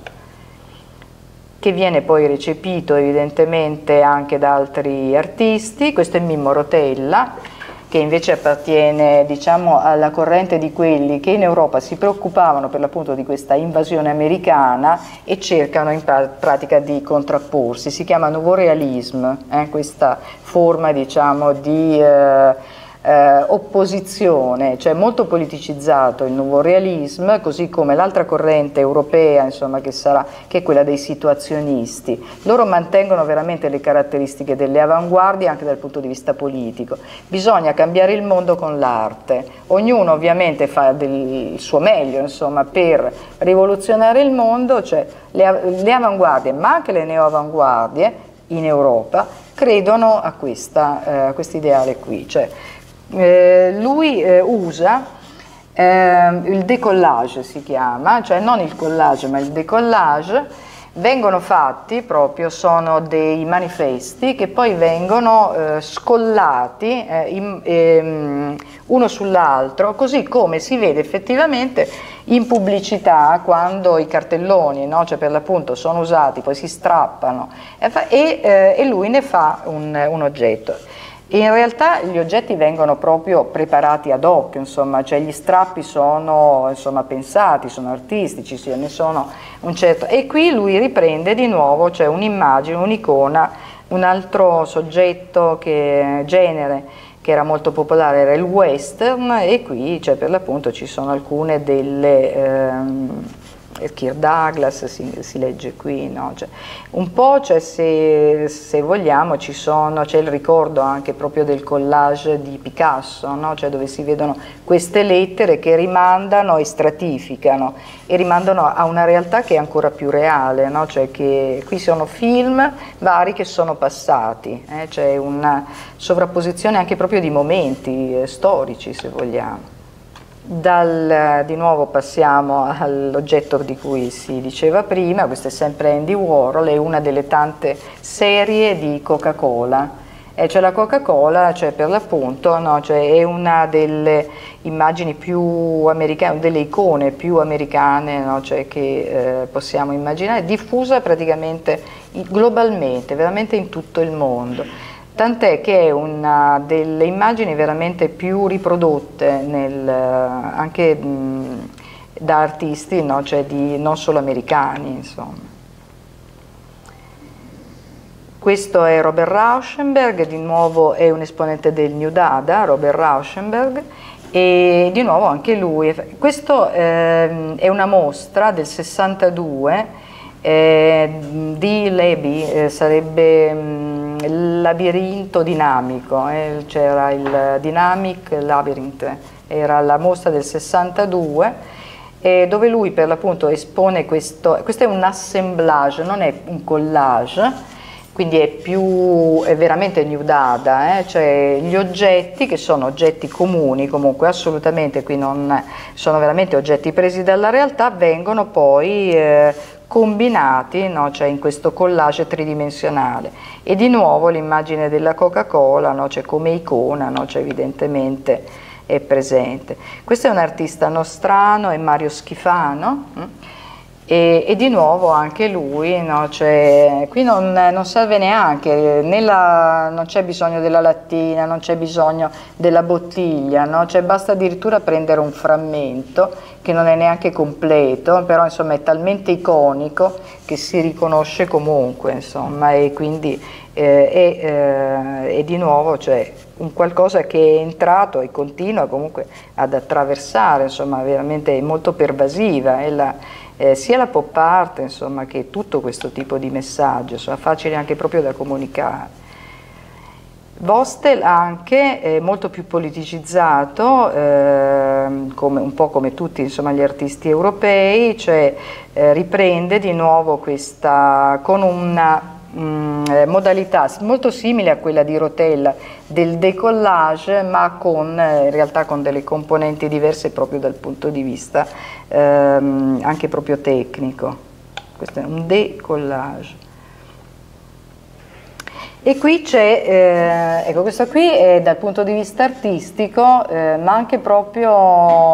che viene poi recepito evidentemente anche da altri artisti. Questo è Mimmo Rotella, che invece appartiene, diciamo, alla corrente di quelli che in Europa si preoccupavano per l'appunto di questa invasione americana e cercano in pratica di contrapporsi. Si chiama Nouveau Realisme, eh, questa forma, diciamo, di eh, Eh, opposizione, cioè molto politicizzato il Nouveau Realisme, così come l'altra corrente europea, insomma, che sarà, che è quella dei situazionisti. Loro mantengono veramente le caratteristiche delle avanguardie anche dal punto di vista politico. Bisogna cambiare il mondo con l'arte, ognuno ovviamente fa del, il suo meglio, insomma, per rivoluzionare il mondo, cioè le, le avanguardie, ma anche le neoavanguardie in Europa credono a questa, eh, questo ideale qui, cioè Eh, lui eh, usa eh, il décollage, si chiama, cioè non il collage ma il décollage. Vengono fatti proprio, sono dei manifesti che poi vengono eh, scollati eh, in, ehm, uno sull'altro, così come si vede effettivamente in pubblicità quando i cartelloni, no? Cioè per l'appunto sono usati, poi si strappano e, fa, e, eh, e lui ne fa un, un oggetto. In realtà gli oggetti vengono proprio preparati ad hoc, insomma, cioè gli strappi sono, insomma, pensati, sono artistici, sì, ne sono un certo. E qui lui riprende di nuovo, cioè un'immagine, un'icona, un altro soggetto, che, genere che era molto popolare era il western, e qui, cioè, per l'appunto ci sono alcune delle... Ehm, Kirk Douglas si, si legge qui, no? Cioè, un po', cioè, se, se vogliamo, ci sono, c'è il ricordo anche proprio del collage di Picasso, no? Cioè, dove si vedono queste lettere che rimandano e stratificano e rimandano a una realtà che è ancora più reale, no? Cioè che qui sono film vari che sono passati, eh? C'è una sovrapposizione anche proprio di momenti eh, storici, se vogliamo. Dal, di nuovo passiamo all'oggetto di cui si diceva prima, questo è sempre Andy Warhol, è una delle tante serie di Coca-Cola, e cioè la Coca-Cola, cioè per l'appunto, no, cioè è una delle immagini più americane, delle icone più americane, no, cioè che eh, possiamo immaginare, diffusa praticamente globalmente, veramente in tutto il mondo. Tant'è che è una delle immagini veramente più riprodotte nel, anche mh, da artisti, no? Cioè di, non solo americani, insomma. Questo è Robert Rauschenberg, di nuovo è un esponente del New Dada, Robert Rauschenberg, e di nuovo anche lui. Questo eh, è una mostra del sessantadue eh, di Lebi, eh, sarebbe mh, il labirinto dinamico, eh, c'era il Dynamic Labyrinth, era la mostra del sessantadue, eh, dove lui per l'appunto espone questo, questo è un assemblage, non è un collage, quindi è più, è veramente New Dada, eh? Cioè gli oggetti che sono oggetti comuni, comunque assolutamente qui non sono veramente oggetti presi dalla realtà, vengono poi eh, combinati, no? Cioè in questo collage tridimensionale, e di nuovo l'immagine della Coca-Cola, no? Cioè come icona, no? Cioè evidentemente è presente. Questo è un artista nostrano, è Mario Schifano, hm? E, e di nuovo anche lui, no? Cioè, qui non, non serve neanche, nella, non c'è bisogno della lattina, non c'è bisogno della bottiglia, no? Cioè, basta addirittura prendere un frammento che non è neanche completo, però insomma è talmente iconico che si riconosce comunque, insomma, e quindi eh, è, eh, è di nuovo, cioè, un qualcosa che è entrato e continua comunque ad attraversare, insomma, veramente è molto pervasiva, è la, eh, sia la pop art, insomma, che tutto questo tipo di messaggio, insomma, facile anche proprio da comunicare. Vostel anche è molto più politicizzato, eh, come, un po' come tutti, insomma, gli artisti europei, cioè eh, riprende di nuovo questa con una mh, modalità molto simile a quella di Rotella del décollage, ma con, eh, in realtà con delle componenti diverse proprio dal punto di vista ehm, anche proprio tecnico. Questo è un décollage. E qui c'è, eh, ecco, questo qui è dal punto di vista artistico, eh, ma anche proprio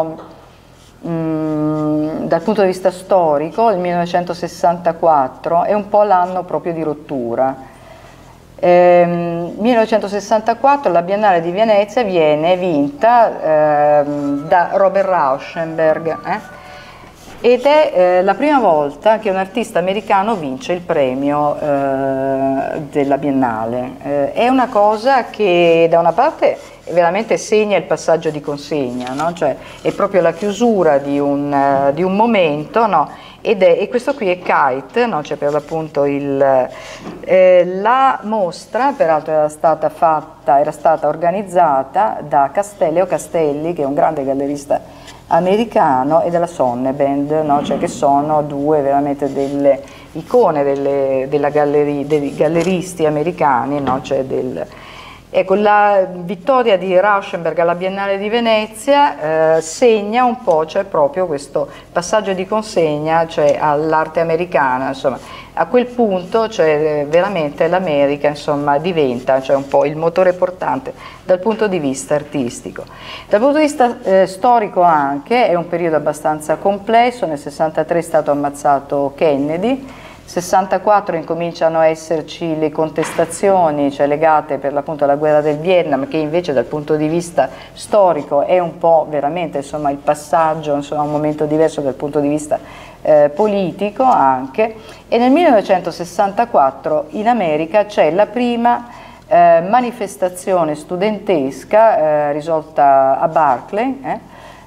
mh, dal punto di vista storico, il millenovecentosessantaquattro è un po' l'anno proprio di rottura. Eh, millenovecentosessantaquattro la Biennale di Venezia viene vinta eh, da Robert Rauschenberg, eh? Ed è eh, la prima volta che un artista americano vince il premio eh, della Biennale. Eh, è una cosa che da una parte veramente segna il passaggio di consegna, no? Cioè è proprio la chiusura di un, uh, di un momento, no? Ed è, e questo qui è Kite, no? Cioè per l'appunto il, eh, la mostra, peraltro era stata fatta, era stata organizzata da Castelli o Castelli, che è un grande gallerista americano, e della Sonnebend, no? Cioè che sono due veramente delle icone delle, della galleria, dei galleristi americani, no? Cioè del, ecco, la vittoria di Rauschenberg alla Biennale di Venezia eh, segna un po', cioè proprio questo passaggio di consegna, cioè, all'arte americana, insomma. A quel punto, cioè, veramente l'America, insomma, diventa, cioè, un po' il motore portante dal punto di vista artistico. Dal punto di vista eh, storico anche è un periodo abbastanza complesso. Nel sessantatré è stato ammazzato Kennedy, sessantaquattro incominciano a esserci le contestazioni, cioè legate per l'appunto alla guerra del Vietnam, che invece dal punto di vista storico è un po' veramente, insomma, il passaggio, insomma, un momento diverso dal punto di vista eh, politico anche. E nel millenovecentosessantaquattro in America c'è la prima eh, manifestazione studentesca eh, risolta a Berkeley, eh,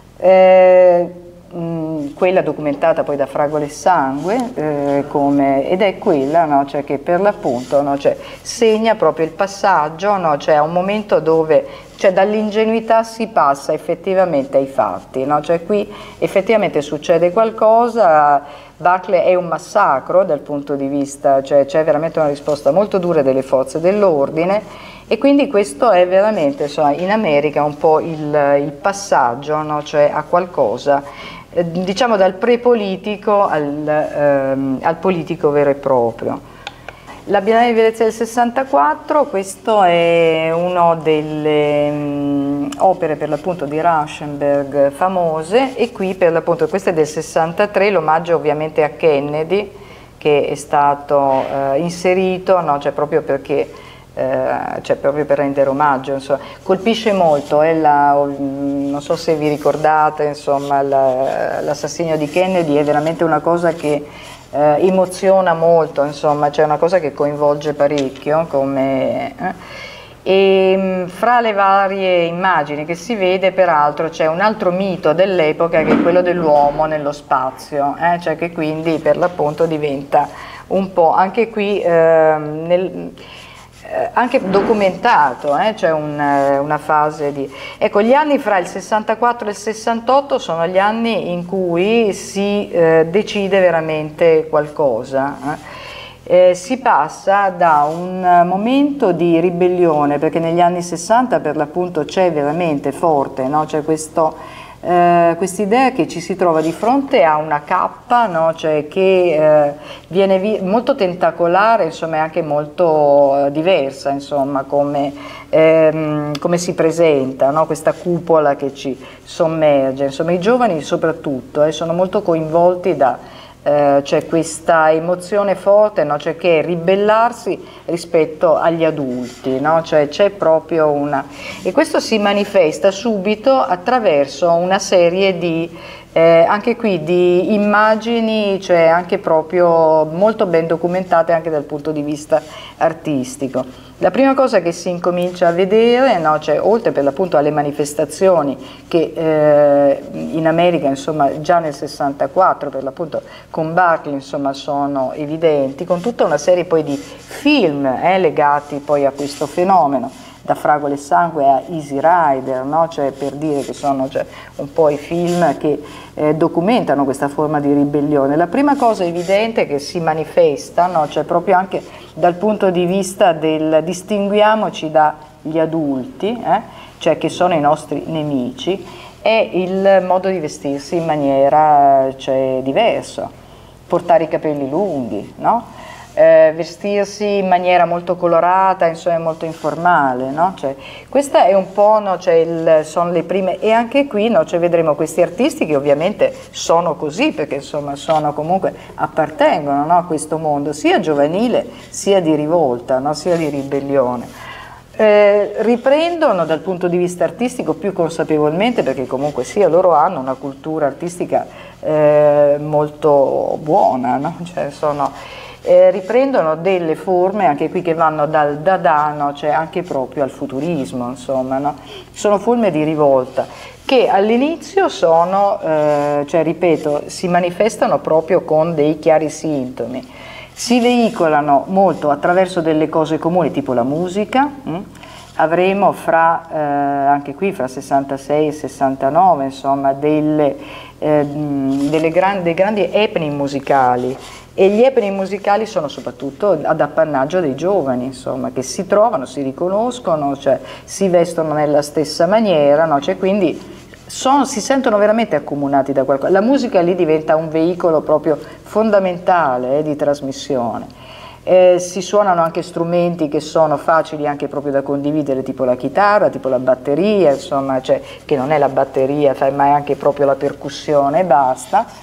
eh, mh, quella documentata poi da Fragole e Sangue, eh, come, ed è quella, no, cioè, che per l'appunto, no, cioè, segna proprio il passaggio, no, cioè, a un momento dove, cioè, dall'ingenuità si passa effettivamente ai fatti, no? Cioè, qui effettivamente succede qualcosa. Berkeley è un massacro dal punto di vista, cioè c'è veramente una risposta molto dura delle forze dell'ordine, e quindi questo è veramente, insomma, in America un po' il, il passaggio, no? Cioè a qualcosa, eh, diciamo dal pre-politico al, ehm, al politico vero e proprio. La Biennale di Venezia del sessantaquattro, questo è una delle um, opere per l'appunto di Rauschenberg famose, e qui per l'appunto, questo è del sessantatré, l'omaggio ovviamente a Kennedy, che è stato uh, inserito, no? Cioè proprio perché, uh, cioè proprio per rendere omaggio, insomma. Colpisce molto, eh, la, non so se vi ricordate, insomma, l'assassinio di Kennedy è veramente una cosa che Eh, emoziona molto, insomma, c'è una cosa che coinvolge parecchio, come, eh. E mh, fra le varie immagini che si vede, peraltro, c'è un altro mito dell'epoca, che è quello dell'uomo nello spazio, eh, cioè che quindi per l'appunto diventa un po' anche qui eh, nel, eh, anche documentato, eh, c'è un, una fase di... Ecco, gli anni fra il sessantaquattro e il sessantotto sono gli anni in cui si eh, decide veramente qualcosa. Eh. Eh, si passa da un momento di ribellione, perché negli anni sessanta per l'appunto c'è veramente forte, no? C'è questo... Uh, quest'idea che ci si trova di fronte a una cappa, no? Cioè che uh, viene molto tentacolare, insomma, e anche molto uh, diversa, insomma, come, um, come si presenta, no? Questa cupola che ci sommerge. Insomma, i giovani soprattutto eh, sono molto coinvolti da, eh, c'è questa emozione forte, no? Cioè che è ribellarsi rispetto agli adulti, no? Cioè c'è proprio una... e questo si manifesta subito attraverso una serie di Eh, anche qui di immagini, cioè anche proprio molto ben documentate anche dal punto di vista artistico. La prima cosa che si incomincia a vedere, no, cioè, oltre per l'appunto alle manifestazioni che eh, in America insomma, già nel sessantaquattro per l'appunto con Barclay insomma, sono evidenti, con tutta una serie poi di film eh, legati poi a questo fenomeno, da Fragole e Sangue a Easy Rider, no? Cioè, per dire che sono cioè, un po' i film che eh, documentano questa forma di ribellione. La prima cosa evidente che si manifesta, no? Cioè, proprio anche dal punto di vista del distinguiamoci dagli adulti, eh? Cioè che sono i nostri nemici, è il modo di vestirsi in maniera cioè, diverso, portare i capelli lunghi, no? Eh, vestirsi in maniera molto colorata, insomma molto informale, no? Cioè, questa è un po', no? Cioè, il, sono le prime, e anche qui no? Cioè, vedremo questi artisti che ovviamente sono così, perché insomma sono comunque, appartengono no? a questo mondo, sia giovanile, sia di rivolta, no? Sia di ribellione. Eh, riprendono dal punto di vista artistico più consapevolmente, perché comunque sia loro hanno una cultura artistica eh, molto buona, no? Cioè, sono... Eh, riprendono delle forme anche qui che vanno dal Dada, no? Cioè anche proprio al futurismo, insomma, no? Sono forme di rivolta che all'inizio sono, eh, cioè ripeto, si manifestano proprio con dei chiari sintomi, si veicolano molto attraverso delle cose comuni tipo la musica. Hm? Avremo fra, eh, anche qui fra sessantasei e sessantanove insomma delle, eh, delle grandi, dei grandi happening musicali. E gli happening musicali sono soprattutto ad appannaggio dei giovani, insomma, che si trovano, si riconoscono, cioè, si vestono nella stessa maniera, no? Cioè, quindi sono, si sentono veramente accomunati da qualcosa. La musica lì diventa un veicolo proprio fondamentale eh, di trasmissione. Eh, si suonano anche strumenti che sono facili anche proprio da condividere, tipo la chitarra, tipo la batteria, insomma, cioè, che non è la batteria, ma è anche proprio la percussione e basta.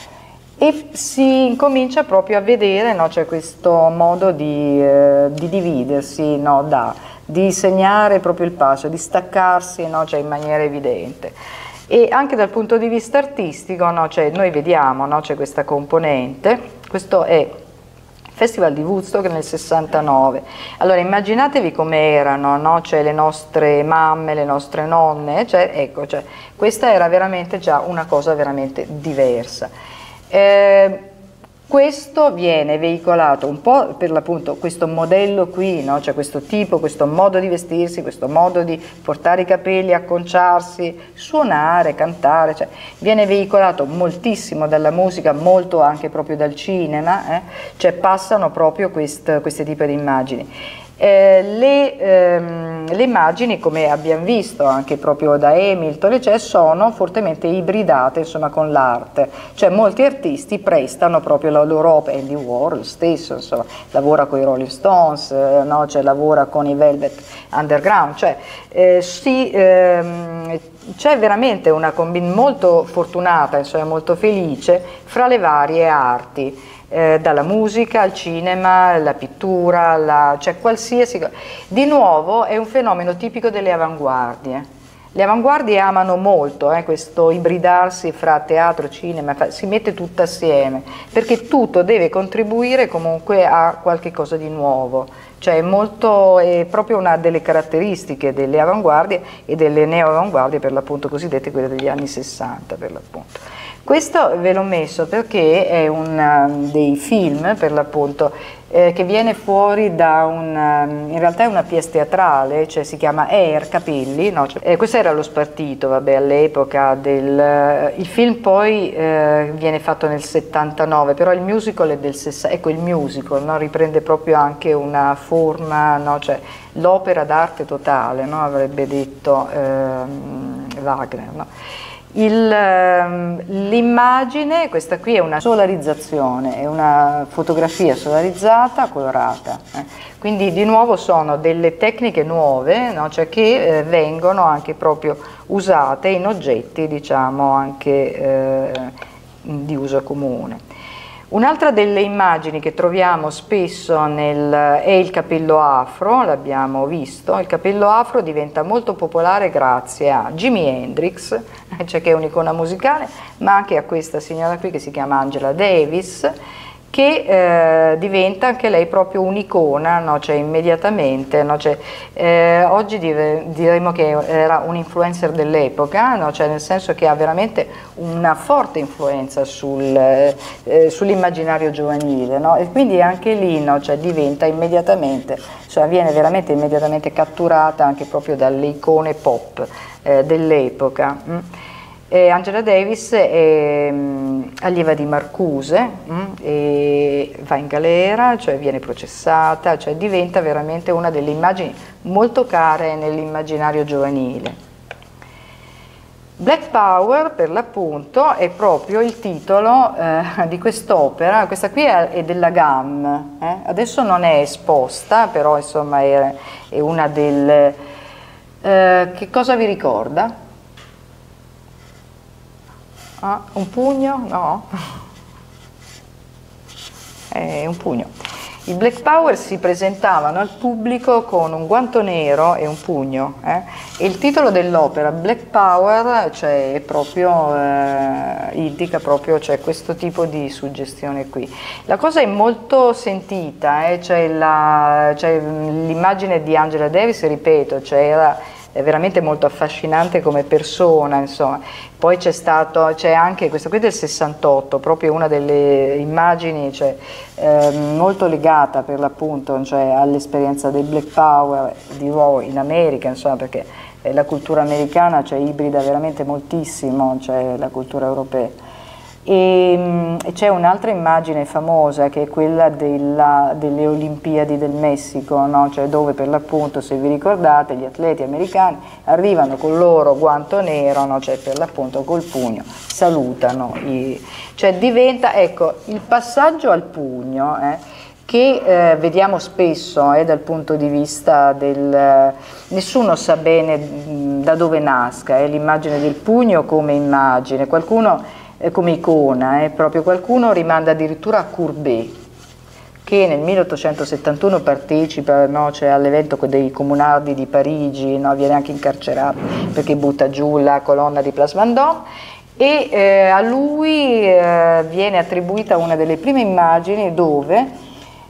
E si incomincia proprio a vedere no, cioè questo modo di, eh, di dividersi, no, da, di segnare proprio il passo, di staccarsi no, cioè in maniera evidente. E anche dal punto di vista artistico no, cioè noi vediamo no, c'è questa componente, questo è il Festival di Woodstock nel sessantanove. Allora immaginatevi come erano no, cioè le nostre mamme, le nostre nonne, cioè, ecco, cioè, questa era veramente già una cosa veramente diversa. Eh, questo viene veicolato un po' per l'appunto questo modello qui, no? Cioè questo tipo, questo modo di vestirsi, questo modo di portare i capelli, acconciarsi, suonare, cantare, cioè, viene veicolato moltissimo dalla musica, molto anche proprio dal cinema, eh? Cioè passano proprio quest, questi tipi di immagini. Eh, le, ehm, le immagini, come abbiamo visto anche proprio da Hamilton, cioè, sono fortemente ibridate insomma, con l'arte, cioè molti artisti prestano proprio la loro opera, Andy Warhol stesso insomma, lavora con i Rolling Stones, eh, no? Cioè, lavora con i Velvet Underground, cioè, eh, si, ehm, c'è veramente una combinazione molto fortunata, insomma, molto felice fra le varie arti. Eh, dalla musica al cinema, alla pittura, la, cioè qualsiasi cosa. Di nuovo è un fenomeno tipico delle avanguardie. Le avanguardie amano molto eh, questo ibridarsi fra teatro, cinema, si mette tutto assieme, perché tutto deve contribuire comunque a qualche cosa di nuovo. Cioè è, molto, è proprio una delle caratteristiche delle avanguardie e delle neo-avanguardie, per l'appunto cosiddette quelle degli anni sessanta, per l'appunto. Questo ve l'ho messo perché è un dei film, per l'appunto, eh, che viene fuori da un, in realtà è una pièce teatrale, cioè si chiama Air, Capelli, no? Cioè, eh, questo era lo spartito, vabbè, all'epoca del... Il film poi eh, viene fatto nel settantanove, però il musical è del sessanta, ecco il musical, no? Riprende proprio anche una forma, no? Cioè l'opera d'arte totale, no? Avrebbe detto eh, Wagner, no? L'immagine, questa qui è una solarizzazione, è una fotografia solarizzata, colorata, eh. Quindi di nuovo sono delle tecniche nuove, no? Cioè che eh, vengono anche proprio usate in oggetti diciamo anche eh, di uso comune. Un'altra delle immagini che troviamo spesso nel, è il capello afro, l'abbiamo visto. Il capello afro diventa molto popolare grazie a Jimi Hendrix, cioè che è un'icona musicale, ma anche a questa signora qui che si chiama Angela Davis, che eh, diventa anche lei proprio un'icona, no? Cioè immediatamente, no? Cioè, eh, oggi dire, diremmo che era un influencer dell'epoca, no? Cioè nel senso che ha veramente una forte influenza sul, eh, sull'immaginario giovanile, no? E quindi anche lì, no? Cioè, diventa immediatamente, cioè viene veramente immediatamente catturata anche proprio dalle icone pop eh, dell'epoca. Mm? E Angela Davis è mh, allieva di Marcuse, mh, e va in galera, cioè viene processata, cioè diventa veramente una delle immagini molto care nell'immaginario giovanile. Black Power, per l'appunto, è proprio il titolo eh, di quest'opera. Questa qui è, è della G A M, eh? Adesso non è esposta, però insomma è, è una delle... Eh, che cosa vi ricorda? Ah, un pugno? No? È un pugno. I Black Power si presentavano al pubblico con un guanto nero e un pugno. Eh? E il titolo dell'opera, Black Power, cioè, è proprio, eh, indica proprio cioè, questo tipo di suggestione qui. La cosa è molto sentita, eh? Cioè cioè, l'immagine di Angela Davis, ripeto, cioè era... è veramente molto affascinante come persona, insomma. Poi c'è stato, c'è anche questa qui del sessantotto, proprio una delle immagini cioè, eh, molto legata per l'appunto cioè, all'esperienza del Black Power di Roe in America, insomma, perché eh, la cultura americana cioè, ibrida veramente moltissimo cioè, la cultura europea. E, e c'è un'altra immagine famosa che è quella della, delle Olimpiadi del Messico, no? Cioè dove per l'appunto, se vi ricordate, gli atleti americani arrivano con il loro guanto nero, no? Cioè per l'appunto col pugno, salutano, i, cioè diventa, ecco, il passaggio al pugno, eh, che eh, vediamo spesso eh, dal punto di vista del... Eh, nessuno sa bene mh, da dove nasca, eh, l'immagine del pugno come immagine, qualcuno... come icona, eh, proprio qualcuno rimanda addirittura a Courbet, che nel milleottocentosettantuno partecipa no, cioè all'evento dei comunardi di Parigi, no, viene anche incarcerato perché butta giù la colonna di Place Vendôme, e eh, a lui eh, viene attribuita una delle prime immagini dove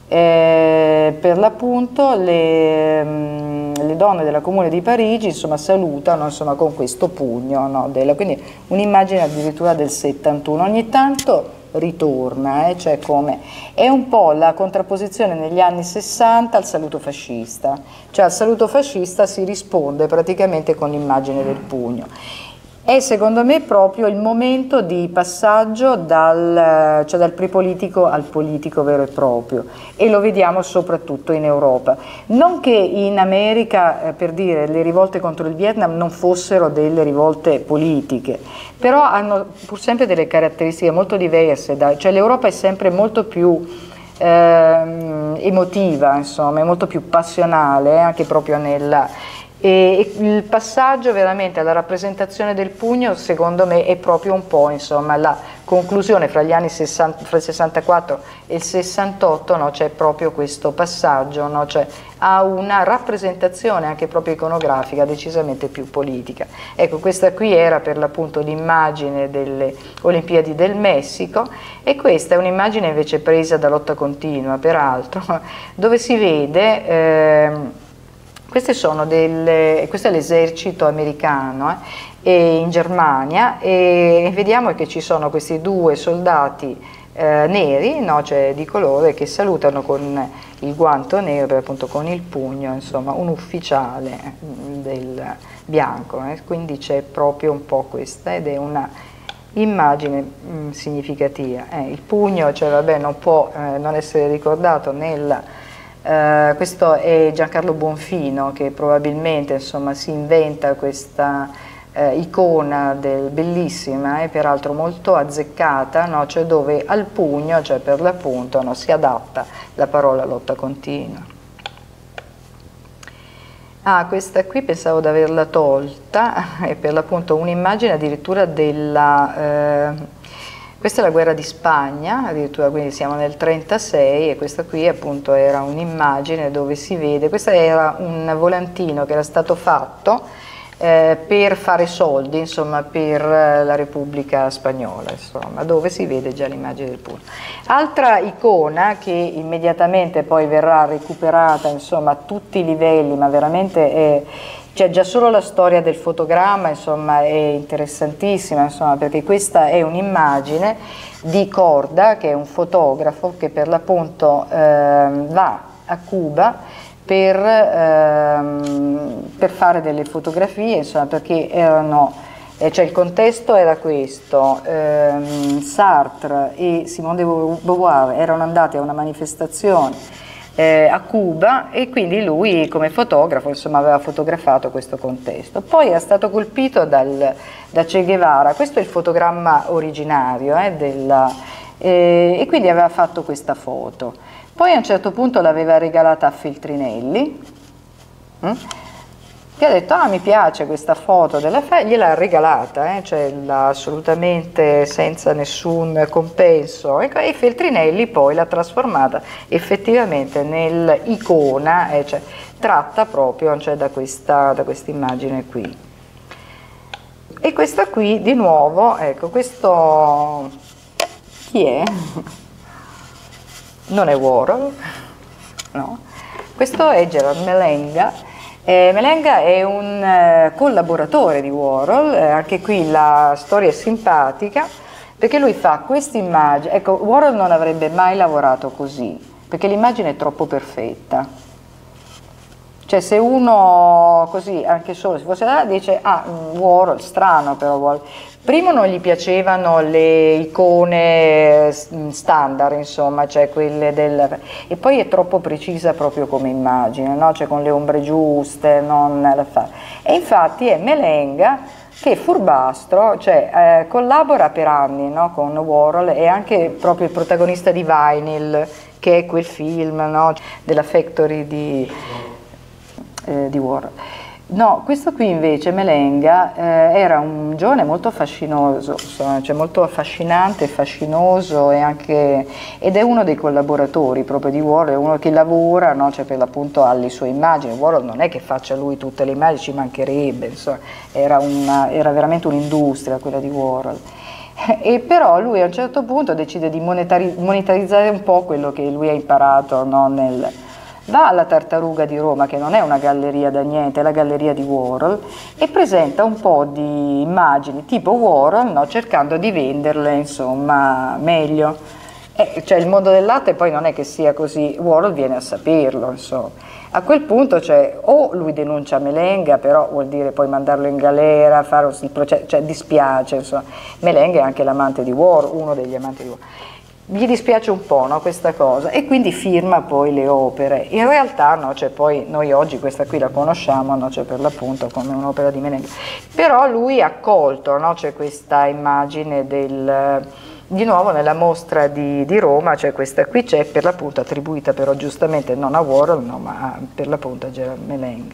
eh, per l'appunto le, mh, le donne della Comune di Parigi insomma, salutano insomma, con questo pugno, no, della, quindi un'immagine addirittura del settantuno, ogni tanto ritorna, eh, cioè come, è un po' la contrapposizione negli anni sessanta al saluto fascista, cioè al saluto fascista si risponde praticamente con l'immagine del pugno. È secondo me proprio il momento di passaggio dal, cioè dal prepolitico al politico vero e proprio, e lo vediamo soprattutto in Europa. Non che in America, eh, per dire, le rivolte contro il Vietnam non fossero delle rivolte politiche, però hanno pur sempre delle caratteristiche molto diverse, da, cioè l'Europa è sempre molto più eh, emotiva, insomma, è molto più passionale, eh, anche proprio nella... E il passaggio veramente alla rappresentazione del pugno secondo me è proprio un po' insomma la conclusione fra gli anni sessanta, fra il sessantaquattro e il sessantotto, no? C'è proprio questo passaggio, no? Cioè, ha una rappresentazione anche proprio iconografica decisamente più politica. Ecco, questa qui era per l'appunto l'immagine delle Olimpiadi del Messico, e questa è un'immagine invece presa da Lotta Continua peraltro, dove si vede eh, Queste sono delle, questo è l'esercito americano eh, in Germania, e vediamo che ci sono questi due soldati eh, neri, no, cioè di colore, che salutano con il guanto nero, appunto con il pugno, insomma un ufficiale del bianco, eh, quindi c'è proprio un po' questa, ed è una immagine mh, significativa. Eh, il pugno, cioè, vabbè, non può eh, non essere ricordato nel... Uh, questo è Giancarlo Bonfino che probabilmente insomma, si inventa questa uh, icona del, bellissima e peraltro molto azzeccata, no? Cioè dove al pugno, cioè per l'appunto, no, si adatta la parola lotta continua. Ah, questa qui pensavo di averla tolta, è per l'appunto un'immagine addirittura della... Uh, Questa è la guerra di Spagna, addirittura, quindi siamo nel trentasei, e questa qui appunto era un'immagine dove si vede, questo era un volantino che era stato fatto eh, per fare soldi, insomma, per la Repubblica Spagnola, insomma, dove si vede già l'immagine del pullman. Altra icona che immediatamente poi verrà recuperata, insomma, a tutti i livelli, ma veramente è... Cioè, già solo la storia del fotogramma, insomma, è interessantissima, insomma, perché questa è un'immagine di Korda, che è un fotografo che per l'appunto eh, va a Cuba per, ehm, per fare delle fotografie, insomma, perché erano, eh, cioè il contesto era questo, ehm, Sartre e Simone de Beauvoir erano andati a una manifestazione Eh, a Cuba, e quindi lui come fotografo, insomma, aveva fotografato questo contesto. Poi è stato colpito dal, da Che Guevara, questo è il fotogramma originario eh, della, eh, e quindi aveva fatto questa foto. Poi a un certo punto l'aveva regalata a Feltrinelli, hm? che ha detto: ah, mi piace questa foto della fe-, gliel'ha regalata, eh, cioè assolutamente senza nessun compenso, e, e Feltrinelli poi l'ha trasformata effettivamente nell'icona, eh, cioè, tratta proprio, cioè, da questa da questa immagine qui. E questa qui di nuovo, ecco, questo chi è? Non è Warhol, no, questo è Gerard Melenga. Eh, Melenga è un eh, collaboratore di Warhol, eh, anche qui la storia è simpatica, perché lui fa questa immagine, ecco, Warhol non avrebbe mai lavorato così, perché l'immagine è troppo perfetta. Cioè, se uno così, anche solo se fosse là, dice: ah, Warhol, strano però Warhol. Primo non gli piacevano le icone standard, insomma, cioè quelle del... E poi è troppo precisa proprio come immagine, no? Cioè con le ombre giuste, non la fa. E infatti è Melenga che furbastro, cioè eh, collabora per anni, no? Con Warhol, e anche proprio il protagonista di Vinyl, che è quel film, no? Della Factory di... Eh, di Warhol. No, questo qui invece, Melenga, eh, era un giovane molto fascinoso, insomma, cioè molto affascinante, fascinoso, e anche, ed è uno dei collaboratori proprio di Warhol, è uno che lavora, no, cioè per l'appunto alle sue immagini. Warhol non è che faccia lui tutte le immagini, ci mancherebbe, insomma, era, una, era veramente un'industria quella di Warhol. E però lui a un certo punto decide di monetari, monetarizzare un po' quello che lui ha imparato, no, nel... Va alla Tartaruga di Roma, che non è una galleria da niente, è la galleria di Warhol, e presenta un po' di immagini tipo Warhol, no, cercando di venderle, insomma, meglio. E, cioè, il mondo dell'arte poi non è che sia così, Warhol viene a saperlo, insomma. A quel punto, cioè, o lui denuncia Melenga, però vuol dire poi mandarlo in galera, fare il processo, cioè dispiace, insomma. Melenga è anche l'amante di Warhol, uno degli amanti di Warhol. Gli dispiace un po', no, questa cosa, e quindi firma poi le opere. In realtà, no, cioè, poi noi oggi questa qui la conosciamo, no, cioè, per l'appunto come un'opera di Melenga, però lui ha colto, no, cioè, questa immagine del, di nuovo nella mostra di, di Roma, cioè questa qui c'è per l'appunto attribuita però giustamente non a Warhol, no, ma per l'appunto a Gerard Melenga.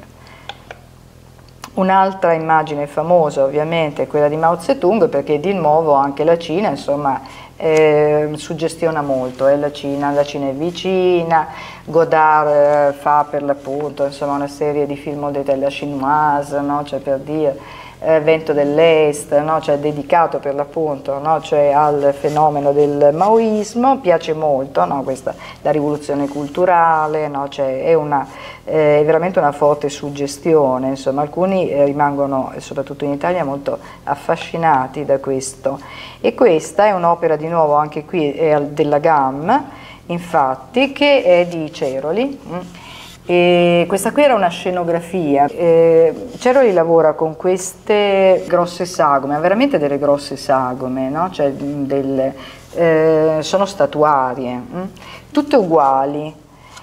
Un'altra immagine famosa ovviamente è quella di Mao Zedong, perché di nuovo anche la Cina, insomma, Eh, suggestiona molto, eh, la Cina, la Cina è vicina, Godard eh, fa per l'appunto, insomma, una serie di film della chinoise, no? Cioè, per dire, eh, Vento dell'Est, no? Cioè, dedicato per l'appunto, no? Cioè, al fenomeno del maoismo, piace molto, no? Questa, la rivoluzione culturale, no? Cioè, è, una, eh, è veramente una forte suggestione, insomma, alcuni eh, rimangono, soprattutto in Italia, molto affascinati da questo. E questa è un'opera di nuovo anche qui è della G A M, infatti, che è di Ceroli. E questa qui era una scenografia. E Ceroli lavora con queste grosse sagome, ha veramente delle grosse sagome, no? Cioè delle, eh, sono statuarie, mh? Tutte uguali,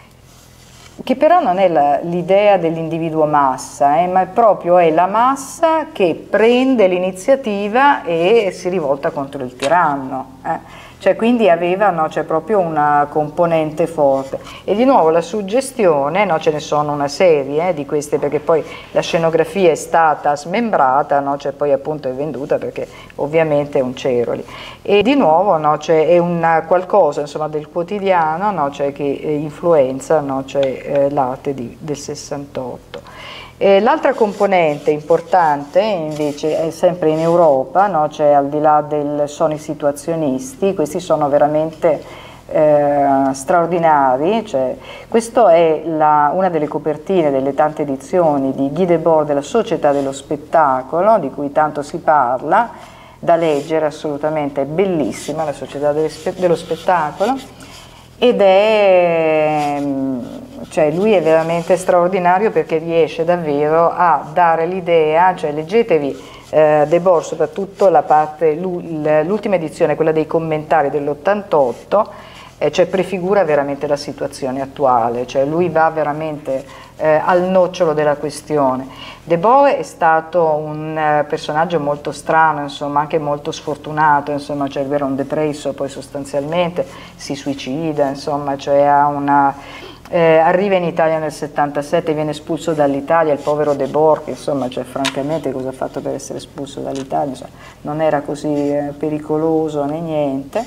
che però non è l'idea dell'individuo massa, eh, ma è proprio è la massa che prende l'iniziativa e si rivolta contro il tiranno. Eh. Cioè, quindi aveva, no, c'è proprio una componente forte. E di nuovo la suggestione, no, ce ne sono una serie eh, di queste, perché poi la scenografia è stata smembrata, no, cioè poi appunto è venduta perché ovviamente è un Ceroli. E di nuovo, no, cioè, è una qualcosa insomma, del quotidiano, no, cioè, che influenza, no, cioè, eh, l'arte del sessantotto. L'altra componente importante invece è sempre in Europa, no? Cioè al di là del sono i situazionisti, questi sono veramente eh, straordinari, cioè, questa è la, una delle copertine delle tante edizioni di Guy Debord della Società dello Spettacolo, di cui tanto si parla, da leggere assolutamente, è bellissima la Società dello Spettacolo, ed è... Cioè, lui è veramente straordinario perché riesce davvero a dare l'idea, cioè leggetevi eh, Debord, soprattutto la parte, l'ultima edizione, quella dei commentari dell'ottantotto, eh, cioè prefigura veramente la situazione attuale, cioè lui va veramente eh, al nocciolo della questione. Debord è stato un eh, personaggio molto strano, insomma, anche molto sfortunato, insomma, cioè era un depresso, poi sostanzialmente si suicida, insomma, cioè ha una... Eh, arriva in Italia nel settantasette, viene espulso dall'Italia, il povero Debord, che insomma, cioè, francamente cosa ha fatto per essere espulso dall'Italia? Cioè, non era così eh, pericoloso né niente.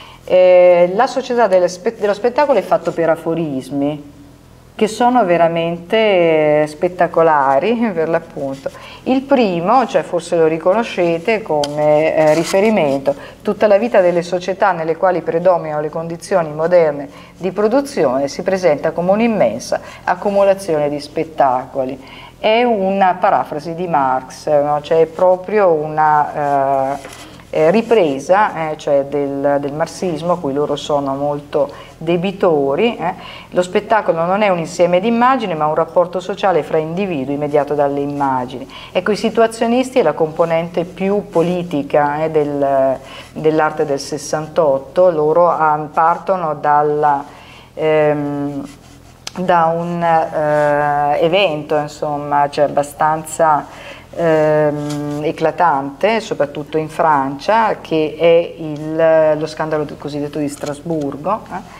Eh, la Società dello, spe dello Spettacolo è fatto per aforismi, che sono veramente eh, spettacolari per l'appunto. Il primo, cioè forse lo riconoscete come eh, riferimento, tutta la vita delle società nelle quali predominano le condizioni moderne di produzione si presenta come un'immensa accumulazione di spettacoli. È una parafrasi di Marx, no? Cioè è proprio una eh, eh, ripresa eh, cioè del, del marxismo, a cui loro sono molto debitori. Eh. Lo spettacolo non è un insieme di immagini, ma un rapporto sociale fra individui mediato dalle immagini. Ecco, i situazionisti è la componente più politica eh, del, dell'arte del sessantotto, loro ah, partono dalla, ehm, da un eh, evento, insomma, cioè abbastanza ehm, eclatante, soprattutto in Francia, che è il, lo scandalo cosiddetto di Strasburgo, eh.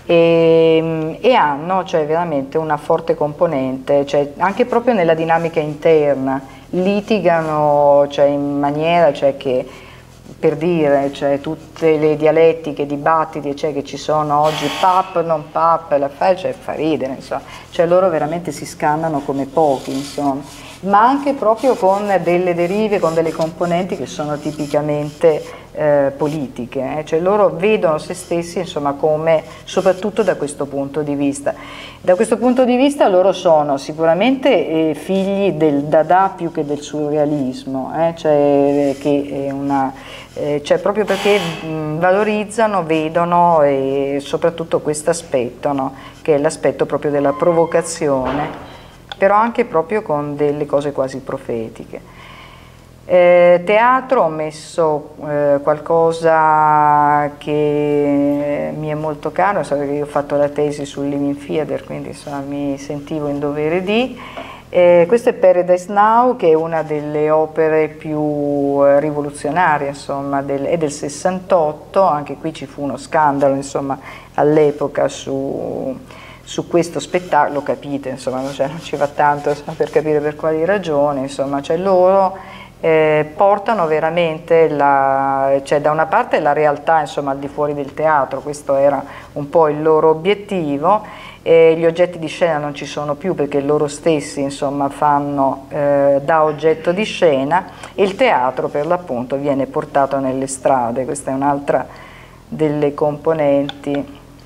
E, e hanno cioè, veramente una forte componente, cioè, anche proprio nella dinamica interna, litigano cioè, in maniera cioè, che, per dire, cioè, tutte le dialettiche, dibattiti cioè, che ci sono oggi, pap, non pap, la fa, cioè, fa ridere, insomma. Cioè, loro veramente si scannano come pochi, insomma, ma anche proprio con delle derive, con delle componenti che sono tipicamente Eh, politiche, eh? Cioè loro vedono se stessi insomma come, soprattutto da questo punto di vista. Da questo punto di vista loro sono sicuramente eh, figli del Dada più che del surrealismo, eh? Cioè, che è una, eh, cioè proprio perché mh, valorizzano, vedono e soprattutto questo aspetto, no? Che è l'aspetto proprio della provocazione, però anche proprio con delle cose quasi profetiche. Eh, teatro, ho messo eh, qualcosa che mi è molto caro, so che io ho fatto la tesi sul Living Theatre, quindi insomma, mi sentivo in dovere di. Eh, questo è Paradise Now, che è una delle opere più eh, rivoluzionarie, insomma, del, è del sessantotto, anche qui ci fu uno scandalo, insomma, all'epoca su, su questo spettacolo, lo capite, insomma, cioè, non ci va tanto insomma, per capire per quali ragioni, insomma, cioè loro Eh, portano veramente la, cioè da una parte la realtà insomma al di fuori del teatro, questo era un po' il loro obiettivo, e gli oggetti di scena non ci sono più perché loro stessi insomma fanno eh, da oggetto di scena, e il teatro per l'appunto viene portato nelle strade. Questa è un'altra delle componenti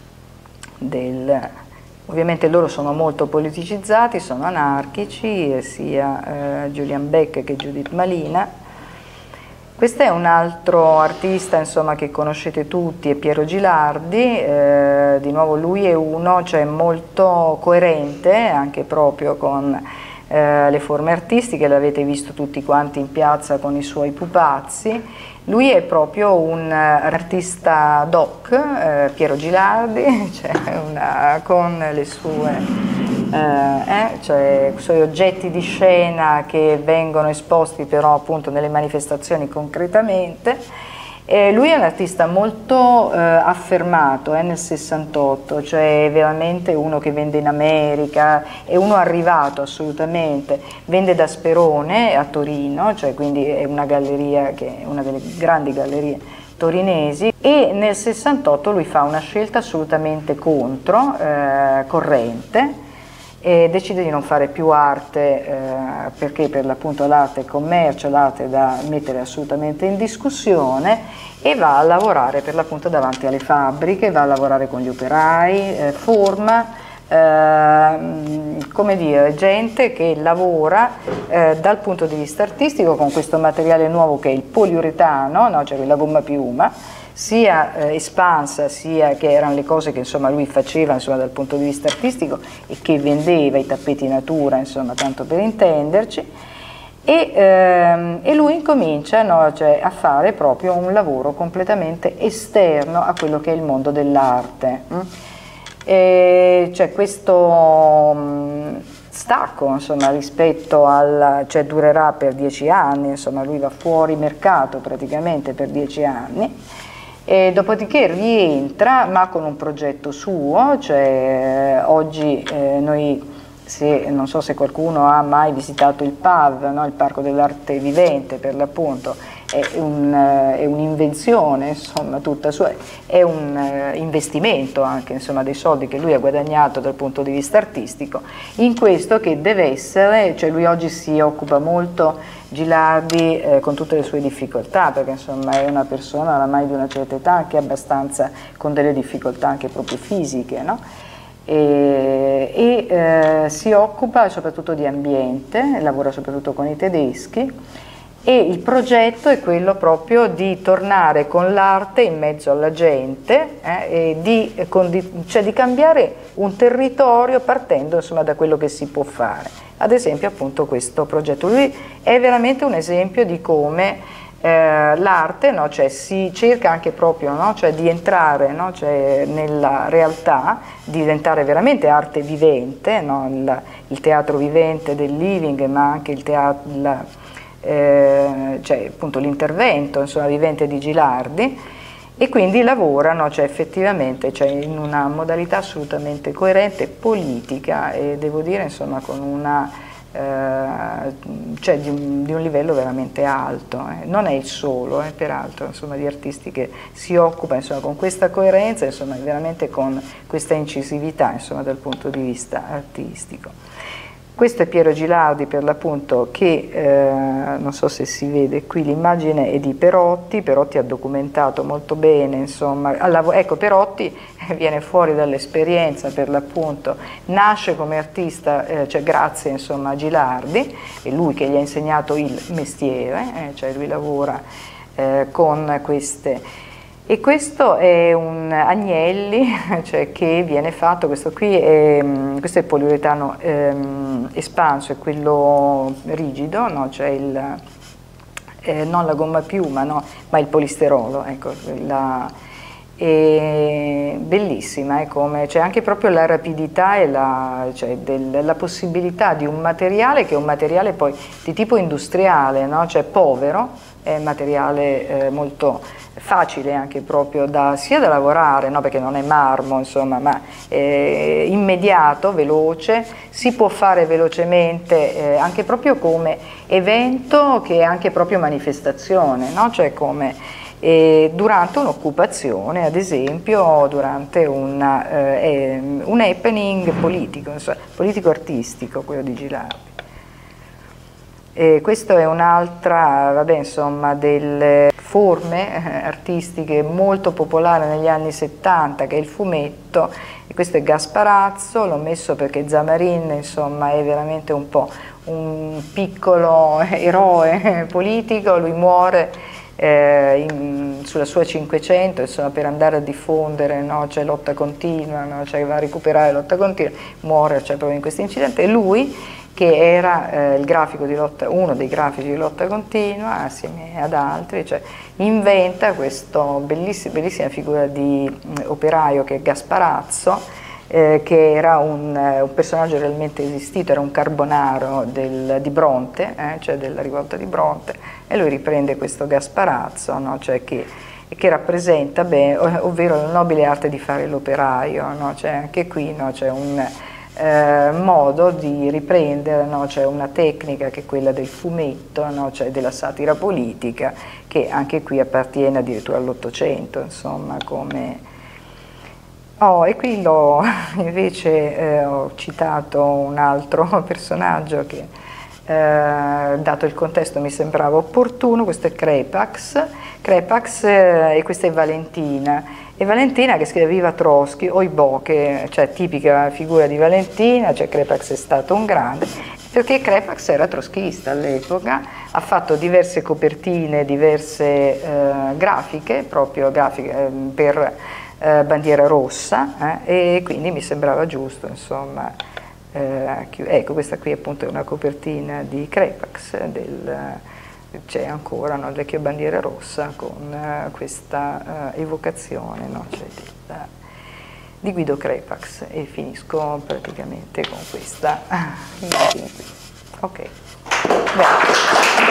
del... Ovviamente loro sono molto politicizzati, sono anarchici, sia eh, Julian Beck che Judith Malina. Questo è un altro artista insomma, che conoscete tutti, è Piero Gilardi, eh, di nuovo lui è uno cioè, molto coerente anche proprio con eh, le forme artistiche, l'avete visto tutti quanti in piazza con i suoi pupazzi. Lui è proprio un uh, artista doc, eh, Piero Gilardi, cioè una, con le sue, eh, eh, cioè, i suoi oggetti di scena che vengono esposti però appunto nelle manifestazioni concretamente. Eh, lui è un artista molto eh, affermato eh, nel sessantotto, cioè è veramente uno che vende in America, è uno arrivato assolutamente, vende da Sperone a Torino, cioè quindi è una galleria che è una delle grandi gallerie torinesi, e nel sessantotto lui fa una scelta assolutamente contro, eh, corrente, e decide di non fare più arte eh, perché per l'appunto l'arte è commercio, l'arte è da mettere assolutamente in discussione, e va a lavorare per l'appunto davanti alle fabbriche, va a lavorare con gli operai, eh, forma eh, come dire, gente che lavora eh, dal punto di vista artistico con questo materiale nuovo che è il poliuretano, no? Cioè la gomma piuma, sia eh, espansa, sia che erano le cose che insomma lui faceva insomma, dal punto di vista artistico e che vendeva, i tappeti natura, insomma, tanto per intenderci, e, ehm, e lui incomincia no, cioè, a fare proprio un lavoro completamente esterno a quello che è il mondo dell'arte. Hm? C'è questo mh, stacco insomma, rispetto al, cioè durerà per dieci anni, insomma lui va fuori mercato praticamente per dieci anni. E dopodiché rientra ma con un progetto suo, cioè oggi eh, noi, se, non so se qualcuno ha mai visitato il P A V, no? Il Parco dell'Arte Vivente per l'appunto, è un'invenzione, un insomma, tutta sua, è un uh, investimento anche insomma, dei soldi che lui ha guadagnato dal punto di vista artistico, in questo che deve essere, cioè lui oggi si occupa molto, Gilardi, eh, con tutte le sue difficoltà, perché insomma è una persona oramai di una certa età, anche abbastanza con delle difficoltà anche proprio fisiche, no? E, e eh, si occupa soprattutto di ambiente, lavora soprattutto con i tedeschi, e il progetto è quello proprio di tornare con l'arte in mezzo alla gente, eh, e di, con, cioè di cambiare un territorio partendo insomma, da quello che si può fare. Ad esempio appunto questo progetto. Lui è veramente un esempio di come eh, l'arte no, cioè, si cerca anche proprio no, cioè di entrare no, cioè nella realtà, di diventare veramente arte vivente, no, il, il teatro vivente del living, ma anche il teatro... Eh, cioè appunto l'intervento vivente di Gilardi, e quindi lavorano cioè, effettivamente cioè, in una modalità assolutamente coerente, politica e devo dire insomma con una eh, cioè di un, di un livello veramente alto, eh. Non è il solo eh, peraltro insomma, di artisti che si occupa insomma, con questa coerenza, insomma, veramente con questa incisività insomma, dal punto di vista artistico. Questo è Piero Gilardi per l'appunto che, eh, non so se si vede qui, l'immagine è di Perotti, Perotti ha documentato molto bene, insomma, ecco Perotti viene fuori dall'esperienza per l'appunto, nasce come artista, eh, cioè grazie insomma a Gilardi, è lui che gli ha insegnato il mestiere, eh, cioè lui lavora eh, con queste... E questo è un Agnelli, cioè che viene fatto, questo qui è, questo è il poliuretano ehm, espanso, è quello rigido, no? Cioè il, eh, non la gomma piuma, no? Ma il polisterolo, ecco, la, è bellissima, è come, cioè anche proprio la rapidità e la, cioè del, la possibilità di un materiale che è un materiale poi di tipo industriale, no? Cioè povero, è un materiale eh, molto facile anche proprio da, sia da lavorare, no? Perché non è marmo, insomma, ma è immediato, veloce, si può fare velocemente eh, anche proprio come evento che è anche proprio manifestazione, no? Cioè come eh, durante un'occupazione, ad esempio, durante una, eh, un happening politico, insomma, politico-artistico, quello di Gilardi. E questa è un'altra, vabbè, insomma, delle forme artistiche molto popolari negli anni settanta, che è il fumetto, e questo è Gasparazzo, l'ho messo perché Zamarin, insomma, è veramente un po' un piccolo eroe politico, lui muore eh, in, sulla sua cinquecento, insomma, per andare a diffondere, no? Cioè lotta continua, no? Cioè va a recuperare lotta continua, muore cioè, proprio in questo incidente, e lui che era eh, il grafico di lotta, uno dei grafici di lotta continua assieme ad altri, cioè inventa questa bellissima, bellissima figura di mh, operaio che è Gasparazzo, eh, che era un, eh, un personaggio realmente esistito, era un carbonaro del, di Bronte, eh, cioè della rivolta di Bronte, e lui riprende questo Gasparazzo, no? Cioè che che rappresenta, beh, ovvero la nobile arte di fare l'operaio, no? Cioè, anche qui no, c'è un eh, modo di riprendere, no? C'è una tecnica che è quella del fumetto, no? Cioè della satira politica, che anche qui appartiene addirittura all'Ottocento, insomma, come... Oh, e qui l'ho, invece eh, ho citato un altro personaggio che, eh, dato il contesto, mi sembrava opportuno. Questo è Crepax, Crepax eh, e questa è Valentina, e Valentina che scrive Viva Trotsky, oibò, che cioè tipica figura di Valentina, cioè Crepax è stato un grande, perché Crepax era trotskista all'epoca, ha fatto diverse copertine, diverse eh, grafiche, proprio grafiche eh, per... Eh, bandiera rossa, eh, e quindi mi sembrava giusto, insomma, eh, ecco, questa qui appunto è una copertina di Crepax, c'è ancora, no, il vecchio bandiera rossa con eh, questa eh, evocazione, no, cioè del, di Guido Crepax, e finisco praticamente con questa immagine qui. Ok, bene.